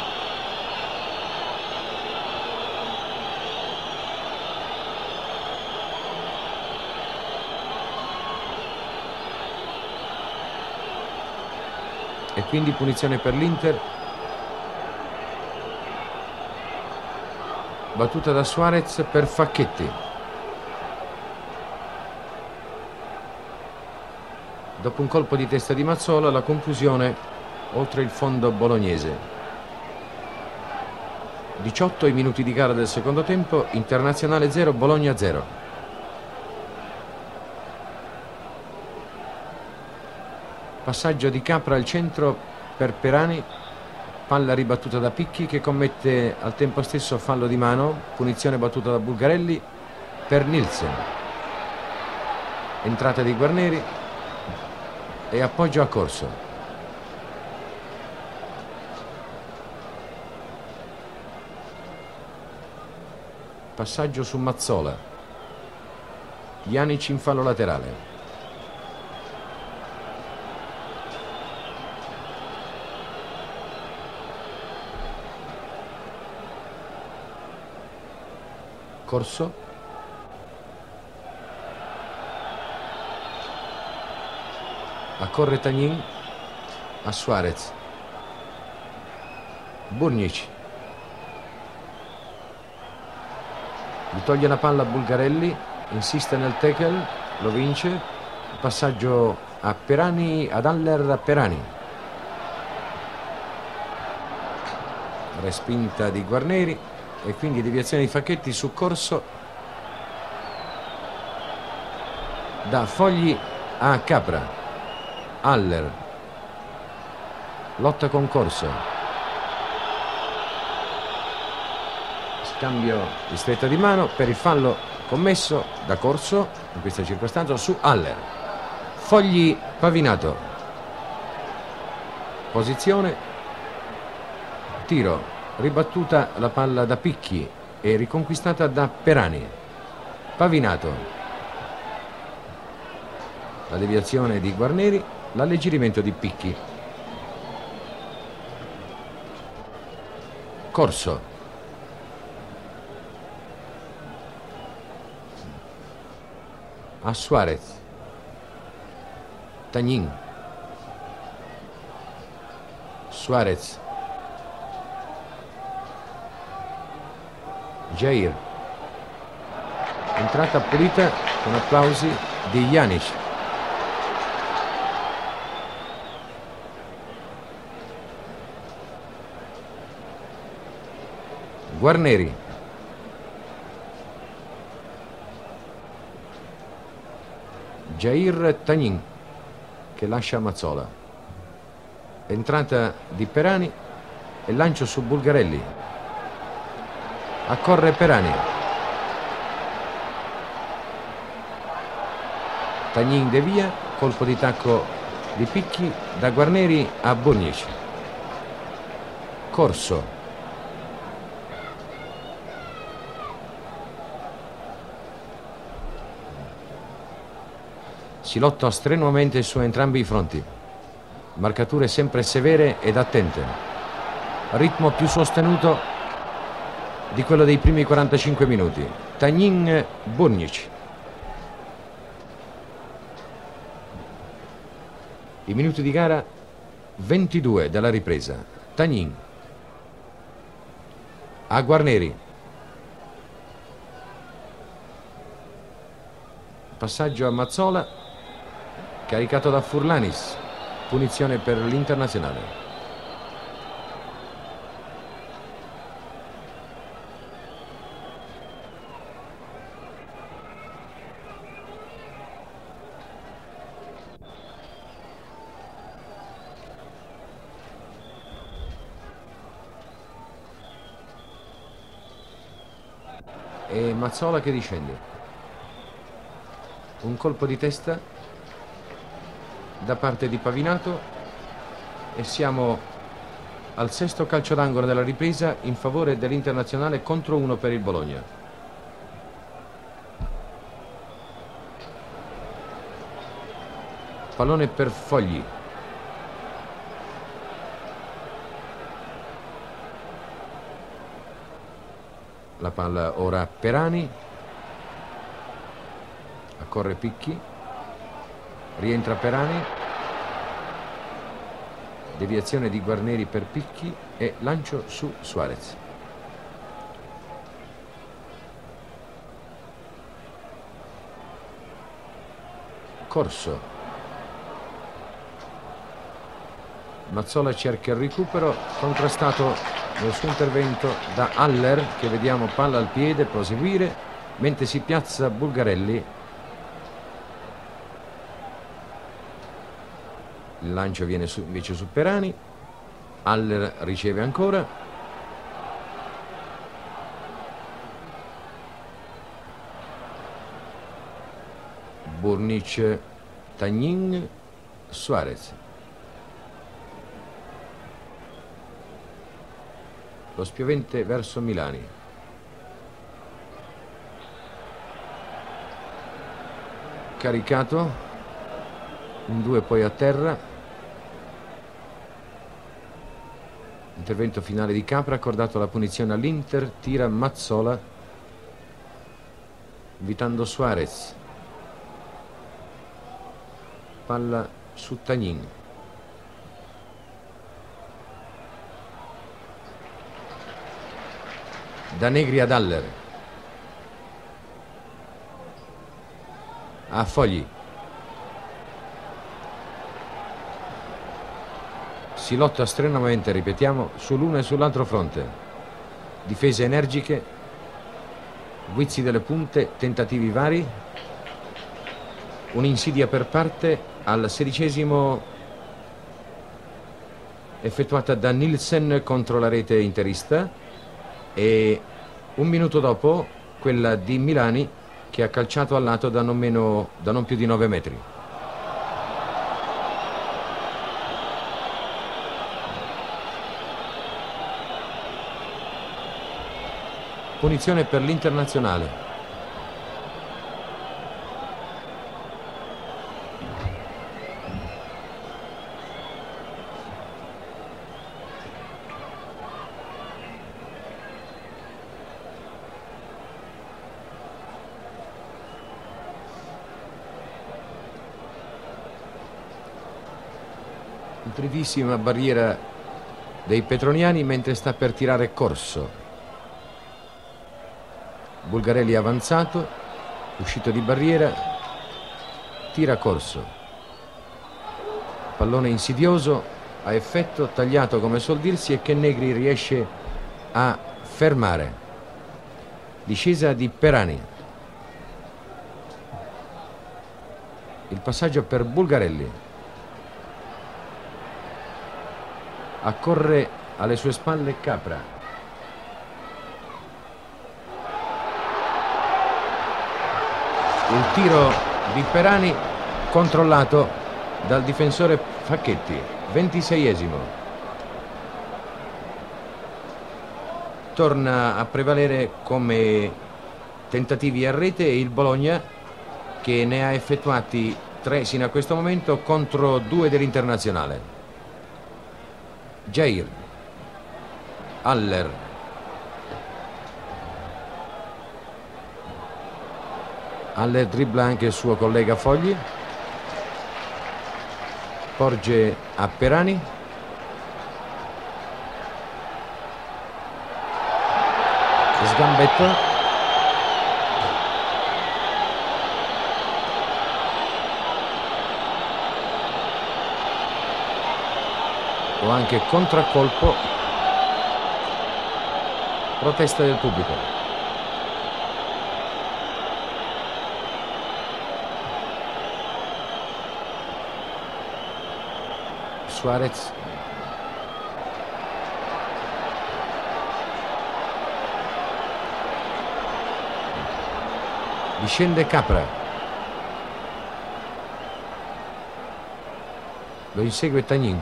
E quindi punizione per l'Inter. Battuta da Suarez per Facchetti. Dopo un colpo di testa di Mazzola, la confusione oltre il fondo bolognese. 18 i minuti di gara del secondo tempo, Internazionale 0, Bologna 0. Passaggio di Capra al centro per Perani, palla ribattuta da Picchi che commette al tempo stesso fallo di mano, punizione battuta da Bulgarelli per Nielsen. Entrata di Guarneri e appoggio a Corso. Passaggio su Mazzola. Janic in fallo laterale. Corso. Accorre Tagnin a Suarez. Burnic. Gli toglie la palla a Bulgarelli, insiste nel tackle, lo vince. Passaggio a Perani, ad Haller a Perani. Respinta di Guarneri e quindi deviazione di Facchetti su Corso. Da Fogli a Capra. Haller lotta con Corso, scambio di stretta di mano per il fallo commesso da Corso in questa circostanza su Haller. Fogli Pavinato, posizione, tiro, ribattuta la palla da Picchi e riconquistata da Perani. Pavinato, la deviazione di Guarneri, l'alleggerimento di Picchi. Corso. A Suarez. Tagnin. Suarez. Jair. Entrata pulita con applausi di Janic. Guarneri. Jair Tagnin che lascia Mazzola. Entrata di Perani e lancio su Bulgarelli. Accorre Perani. Tagnin devia, colpo di tacco di Picchi da Guarneri a Burnic. Corso. Si lotta strenuamente su entrambi i fronti. Marcature sempre severe ed attente. Ritmo più sostenuto di quello dei primi 45 minuti. Tagnin, Burnic. I minuti di gara 22 dalla ripresa. Tagnin. A Guarneri. Passaggio a Mazzola. Caricato da Furlanis, punizione per l'Internazionale. E Mazzola che discende. Un colpo di testa da parte di Pavinato e siamo al sesto calcio d'angolo della ripresa in favore dell'Internazionale contro 1 per il Bologna. Pallone per Fogli. La palla ora a Perani. Accorre Picchi. Rientra Perani. Deviazione di Guarneri per Picchi e lancio su Suarez. Corso. Mazzola cerca il recupero, contrastato nel suo intervento da Haller, che vediamo palla al piede proseguire mentre si piazza Bulgarelli. Il lancio viene invece su Perani. Haller riceve ancora. Burnic, Tagnin, Suarez. Lo spiovente verso Milani. Caricato. Un 2 poi a terra. Intervento finale di Capra, accordato la punizione all'Inter, tira Mazzola invitando Suarez. Palla su Tagnin. Da Negri ad Haller. A Fogli. Si lotta strenuamente, ripetiamo, sull'uno e sull'altro fronte. Difese energiche, guizzi delle punte, tentativi vari. Un'insidia per parte al 16° effettuata da Nielsen contro la rete interista e un minuto dopo quella di Milani che ha calciato al lato da non più di 9 metri. Punizione per l'Internazionale. Nutrivissima barriera dei petroniani mentre sta per tirare Corso. Bulgarelli avanzato, uscito di barriera, tira Corso. Pallone insidioso, a effetto, tagliato come suol dirsi e che Negri riesce a fermare. Discesa di Perani. Il passaggio per Bulgarelli. Accorre alle sue spalle Capra. Il tiro di Perani controllato dal difensore Facchetti. 26°. Torna a prevalere come tentativi a rete il Bologna, che ne ha effettuati 3 sino a questo momento contro 2 dell'Internazionale. Jair. Haller. Haller dribbla anche il suo collega Fogli. Porge a Perani. Sgambetto. O anche contraccolpo. Protesta del pubblico. Suarez. Discende Capra. Lo insegue Tagnin.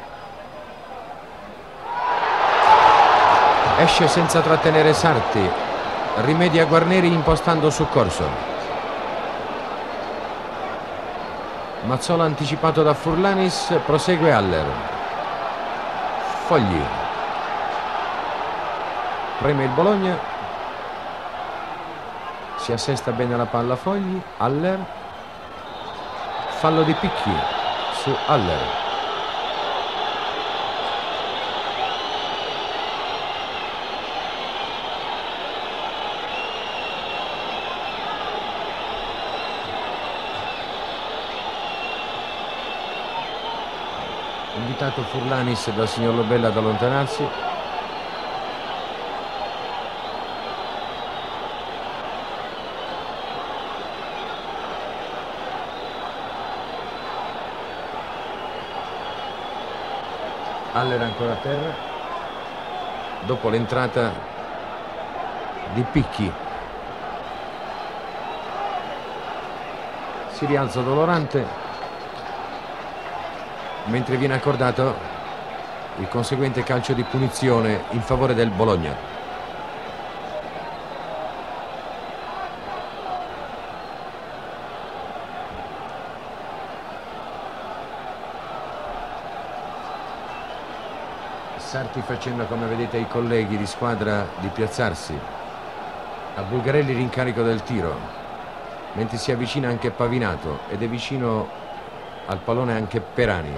Esce senza trattenere Sarti. Rimedia Guarneri impostando su Corso. Mazzola anticipato da Furlanis, prosegue Haller. Fogli. Preme il Bologna. Si assesta bene la palla Fogli. Haller. Fallo di Picchi su Haller. Invitato Furlanis dal signor Lobella ad allontanarsi. Haller ancora a terra dopo l'entrata di Picchi. Si rialza Dolorante mentre viene accordato il conseguente calcio di punizione in favore del Bologna. Sarti facendo, come vedete, ai colleghi di squadra di piazzarsi. A Bulgarelli l'incarico del tiro, mentre si avvicina anche Pavinato ed è vicino al pallone anche Perani.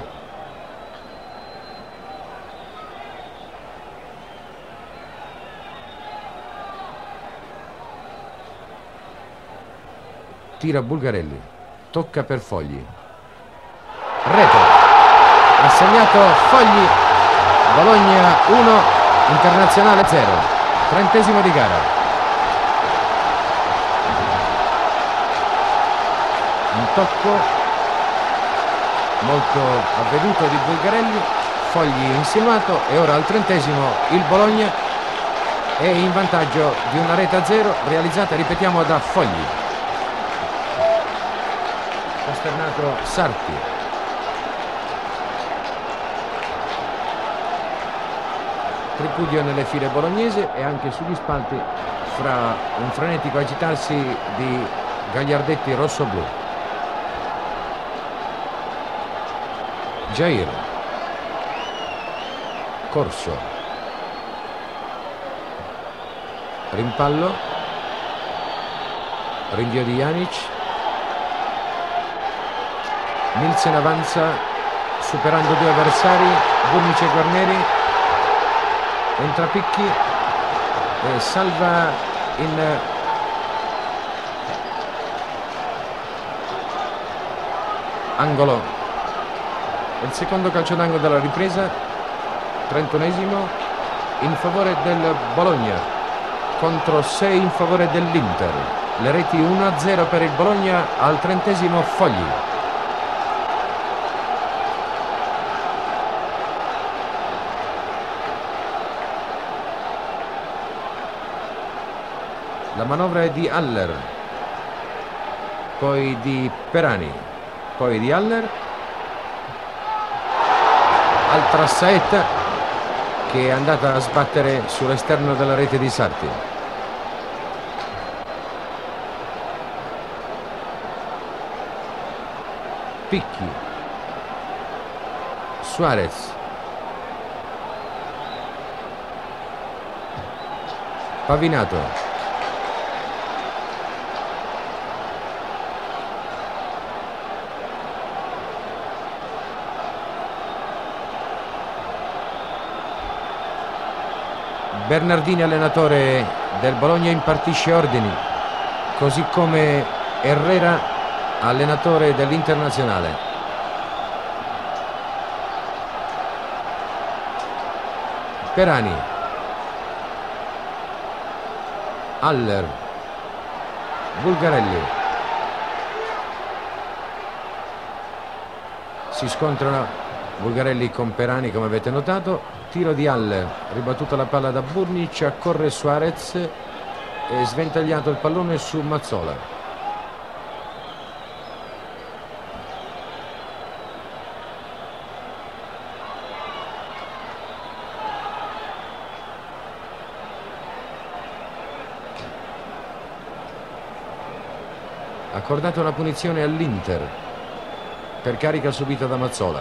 Tira Bulgarelli, tocca per Fogli. Rete, ha segnato Fogli. Bologna 1, Internazionale 0, 30° di gara. Un tocco molto avveduto di Bulgarelli, Fogli insinuato e ora al 30° il Bologna è in vantaggio di una rete a 0 realizzata, ripetiamo, da Fogli. Costernato Sarti. Tripudio nelle file bolognese e anche sugli spalti fra un frenetico agitarsi di gagliardetti rosso-blu. Jair. Corso. Rimpallo. Rinvio di Janic. Nielsen avanza superando 2 avversari, Burnic e Guarneri. Entra Picchi e salva in angolo. Il secondo calcio d'angolo della ripresa, 31° in favore del Bologna contro 6 in favore dell'Inter. Le reti 1-0 per il Bologna, al 30° Fogli. La manovra è di Haller, poi di Perani, poi di Haller, altra saetta che è andata a sbattere sull'esterno della rete di Sarti. Picchi, Suarez, Pavinato. Bernardini, allenatore del Bologna, impartisce ordini, così come Herrera, allenatore dell'Internazionale. Perani, Haller, Bulgarelli. Si scontrano Bulgarelli con Perani, come avete notato. Tiro di Haller, ribattuta la palla da Burnic, accorre Suarez e sventagliato il pallone su Mazzola. Accordato la punizione all'Inter. per carica subita da Mazzola.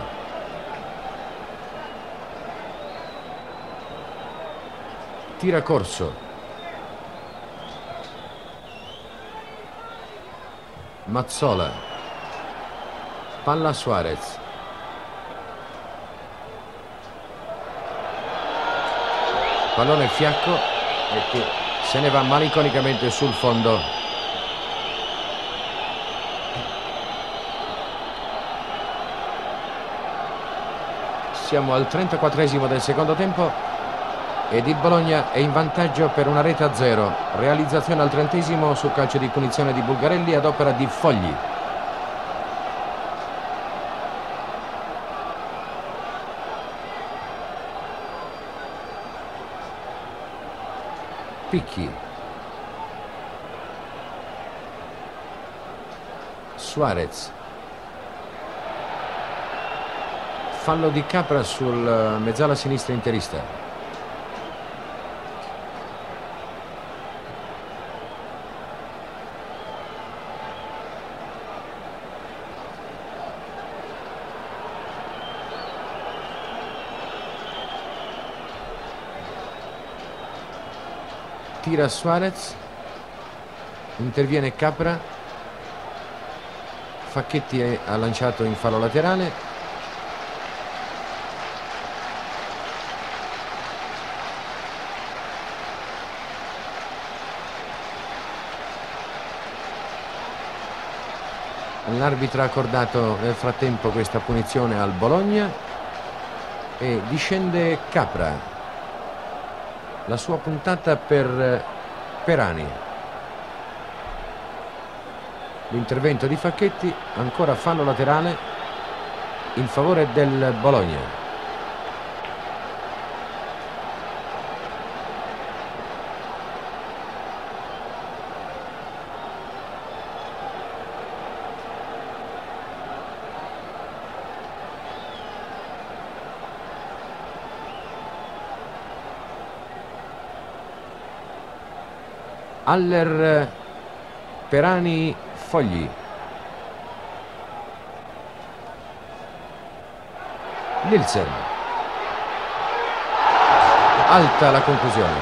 Tira corso. Mazzola. Palla a Suarez. Pallone fiacco e che se ne va malinconicamente sul fondo. Siamo al 34esimo del secondo tempo ed il Bologna è in vantaggio per una rete a 0. Realizzazione al 30esimo sul calcio di punizione di Bulgarelli ad opera di Fogli. Picchi. Suarez. Fallo di Capra sul mezzala sinistra interista. Tira Suarez, interviene Capra, Facchetti ha lanciato in fallo laterale, l'arbitro ha accordato nel frattempo questa punizione al Bologna e discende Capra. La sua puntata per Perani. L'intervento di Facchetti, ancora fallo laterale in favore del Bologna. Haller, Perani, Fogli. Nielsen. Alta la conclusione.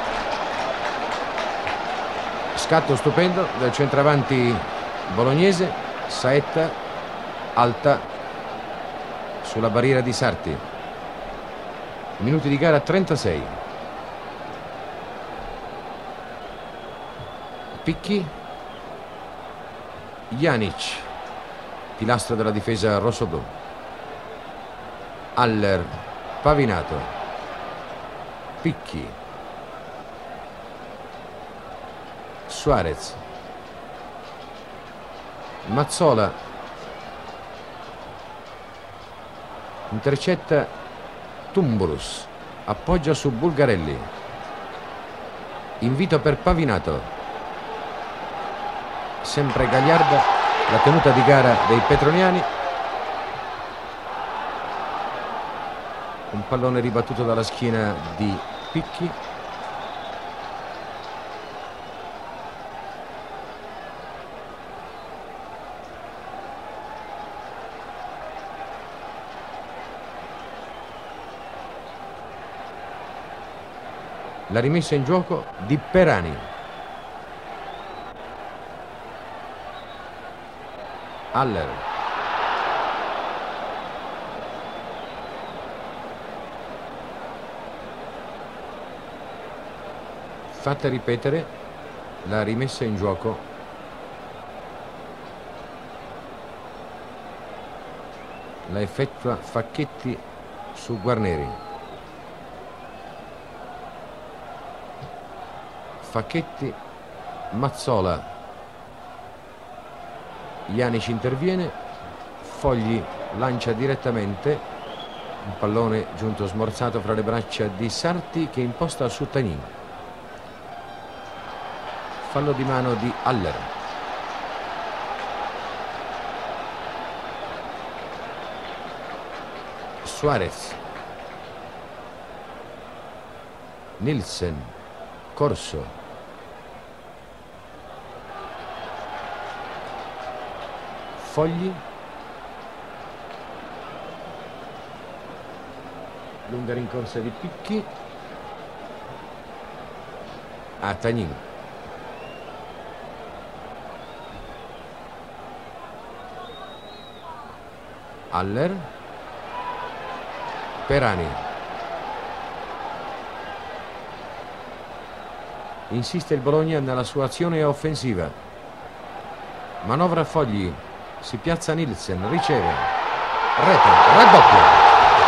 Scatto stupendo del centravanti bolognese. Saetta, alta sulla barriera di Sarti. Minuti di gara 36. Picchi. Janic, pilastro della difesa rossoblu. Haller, Pavinato. Picchi. Suarez. Mazzola. Intercetta Tumbrus. Appoggia su Bulgarelli. Invito per Pavinato. Sempre gagliarda la tenuta di gara dei petroniani. Un pallone ribattuto dalla schiena di Picchi. La rimessa in gioco di Perani. Haller. Fatta ripetere la rimessa in gioco la effettua Facchetti su Guarneri. Facchetti, Mazzola. Janic interviene, Fogli lancia direttamente, un pallone giunto smorzato fra le braccia di Sarti che imposta su Tanin. Fallo di mano di Haller. Suarez. Nielsen. Corso. Fogli. Lunga rincorsa di Picchi a Tagnin. Haller, Perani. Insiste il Bologna nella sua azione offensiva. Manovra Fogli, si piazza Nielsen, riceve, rete, raddoppio.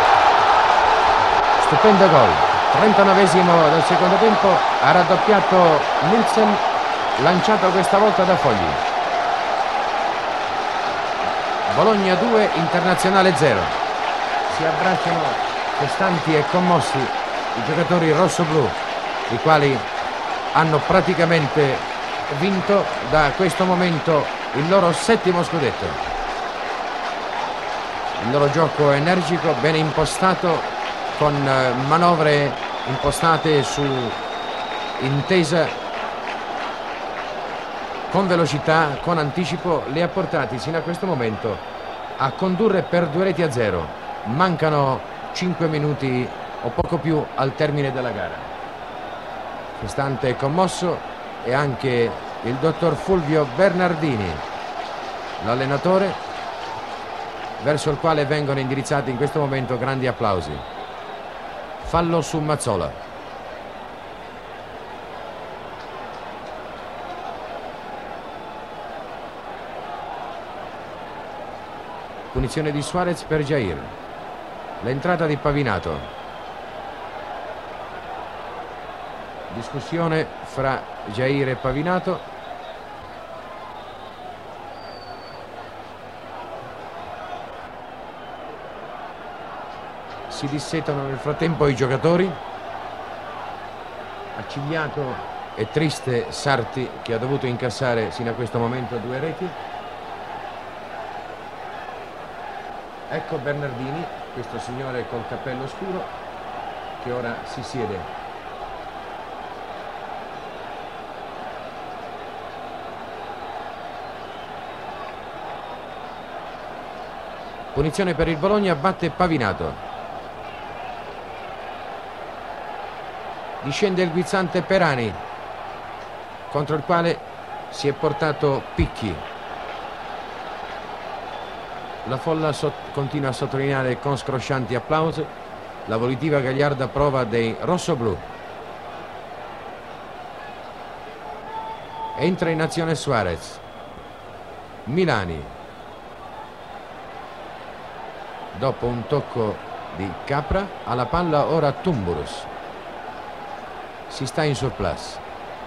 Stupendo gol, 39esimo del secondo tempo, ha raddoppiato Nielsen, lanciato questa volta da Fogli. Bologna 2, Internazionale 0. Si abbracciano festanti e commossi i giocatori rossoblù, i quali hanno praticamente vinto da questo momento il loro 7° scudetto. Il loro gioco energico, bene impostato, con manovre impostate su intesa, con velocità, con anticipo, li ha portati sino a questo momento a condurre per 2-0. Mancano 5 minuti o poco più al termine della gara. Festante commosso e anche il dottor Fulvio Bernardini, l'allenatore, verso il quale vengono indirizzati in questo momento grandi applausi. Fallo su Mazzola. Punizione di Suarez per Jair. L'entrata di Pavinato. Discussione fra Jair e Pavinato. Si dissetano nel frattempo i giocatori. Accigliato e triste Sarti, che ha dovuto incassare sino a questo momento 2 reti. Ecco Bernardini, questo signore col cappello scuro, che ora si siede. Punizione per il Bologna, batte Pavinato. Discende il guizzante Perani, contro il quale si è portato Picchi. La folla continua a sottolineare con scroscianti applausi la volitiva gagliarda prova dei rossoblù. Entra in azione Suarez. Milani. Dopo un tocco di Capra, alla palla ora Tumburus. Si sta in surplus.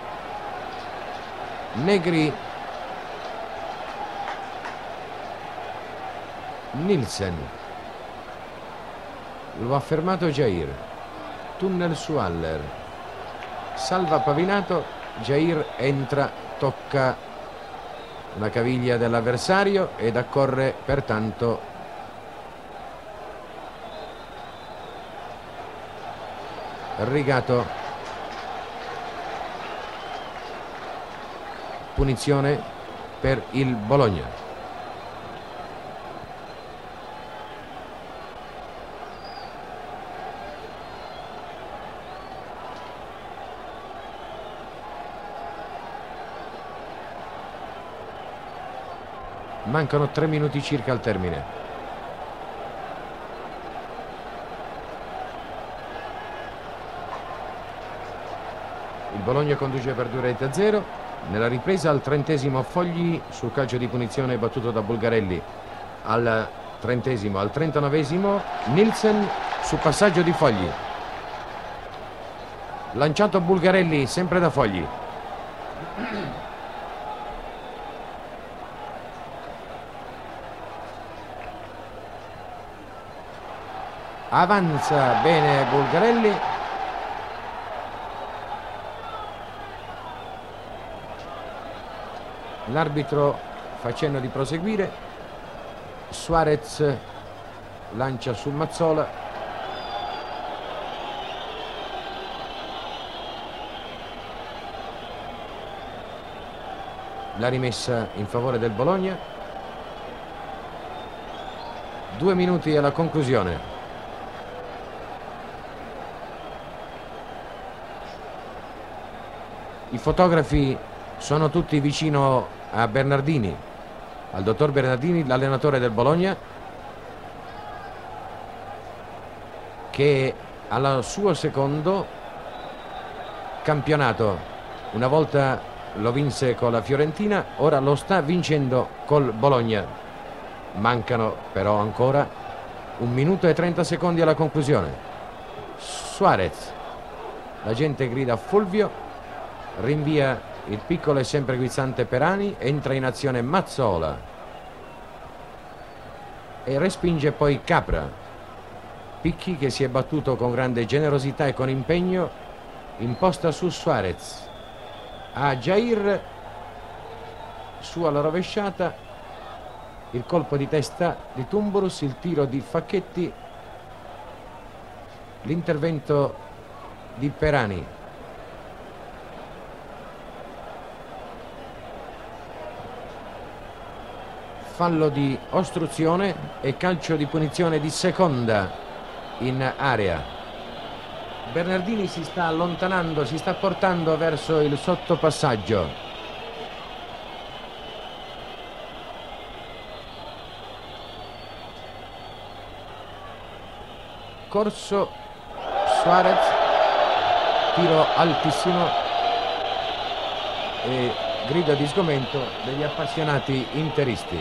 Negri. Nielsen. Lo ha fermato Jair. Tunnel su Haller. Salva Pavinato. Jair entra, tocca la caviglia dell'avversario ed accorre pertanto Rigato. Punizione per il Bologna. Mancano 3 minuti circa al termine. Il Bologna conduce per 2-0. Nella ripresa al 30esimo Fogli sul calcio di punizione battuto da Bulgarelli. Al 30esimo, al 39esimo Nielsen su passaggio di Fogli. Lanciato Bulgarelli sempre da Fogli. Avanza bene Bulgarelli. L'arbitro fa cenno di proseguire. Suarez lancia su Mazzola. La rimessa in favore del Bologna. 2 minuti alla conclusione. I fotografi sono tutti vicino a Bernardini, al dottor Bernardini, l'allenatore del Bologna, che al suo secondo campionato, una volta lo vinse con la Fiorentina, ora lo sta vincendo col Bologna. Mancano però ancora 1 minuto e 30 secondi alla conclusione. Suarez, la gente grida Fulvio, rinvia il piccolo e sempre guizzante Perani, entra in azione Mazzola e respinge poi Capra. Picchi, che si è battuto con grande generosità e con impegno, imposta su Suarez. A Jair, su alla rovesciata, il colpo di testa di Tumburus, il tiro di Facchetti, l'intervento di Perani. Fallo di ostruzione e calcio di punizione di seconda in area. Bernardini si sta allontanando, si sta portando verso il sottopassaggio. Corso, Suarez, tiro altissimo e grido di sgomento degli appassionati interisti.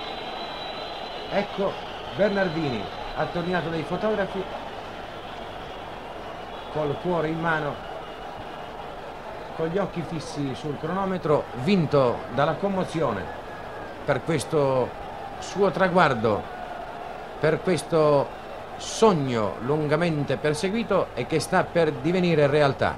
Ecco Bernardini attorniato dai fotografi, col cuore in mano, con gli occhi fissi sul cronometro, vinto dalla commozione per questo suo traguardo, per questo sogno lungamente perseguito e che sta per divenire realtà.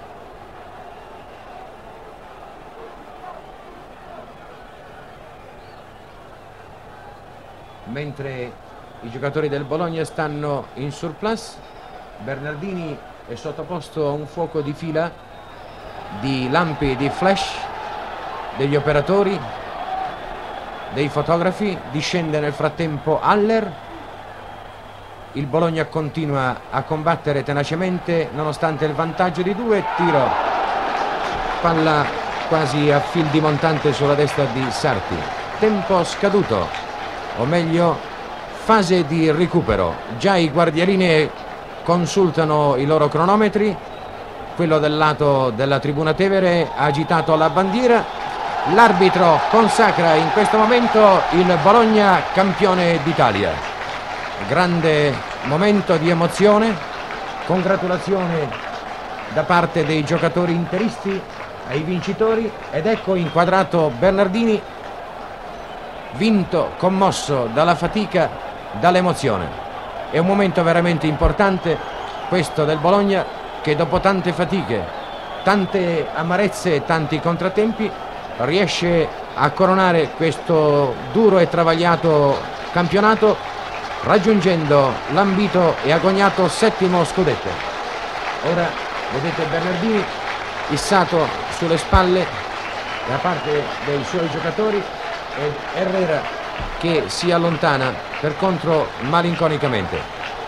Mentre i giocatori del Bologna stanno in surplus, Bernardini è sottoposto a un fuoco di fila, di lampi, di flash degli operatori, dei fotografi. Discende nel frattempo Haller. Il Bologna continua a combattere tenacemente nonostante il vantaggio di 2. Tiro, palla quasi a fil di montante sulla destra di Sarti. Tempo scaduto, o meglio fase di recupero. Già i guardiarini consultano i loro cronometri. Quello del lato della tribuna Tevere ha agitato la bandiera. L'arbitro consacra in questo momento il Bologna campione d'Italia. Grande momento di emozione, congratulazioni da parte dei giocatori interisti ai vincitori, ed ecco inquadrato Bernardini, vinto, commosso dalla fatica, dall'emozione. È un momento veramente importante questo del Bologna, che dopo tante fatiche, tante amarezze e tanti contrattempi riesce a coronare questo duro e travagliato campionato, raggiungendo l'ambito e agognato 7° scudetto. Ora vedete Bernardini issato sulle spalle da parte dei suoi giocatori ed Herrera che si allontana per contro malinconicamente.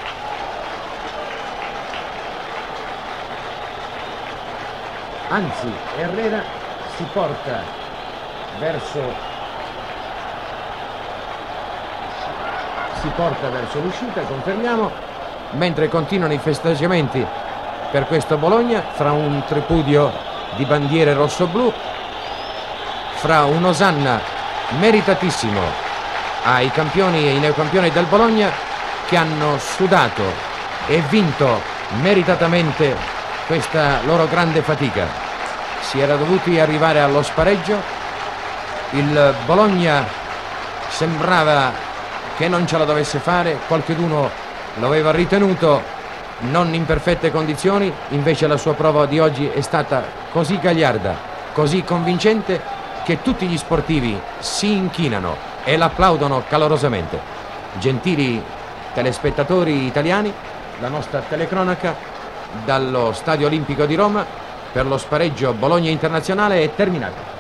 Anzi, Herrera si porta verso l'uscita, confermiamo, mentre continuano i festeggiamenti per questo Bologna, fra un tripudio di bandiere rosso-blu, fra un osanna meritatissimo ai campioni e ai neocampioni del Bologna, che hanno sudato e vinto meritatamente questa loro grande fatica. Si era dovuti arrivare allo spareggio, il Bologna sembrava che non ce la dovesse fare, qualcuno lo aveva ritenuto non in perfette condizioni, invece la sua prova di oggi è stata così gagliarda, così convincente, che tutti gli sportivi si inchinano e l'applaudono calorosamente. Gentili telespettatori italiani, la nostra telecronaca dallo Stadio Olimpico di Roma per lo spareggio Bologna Internazionale è terminata.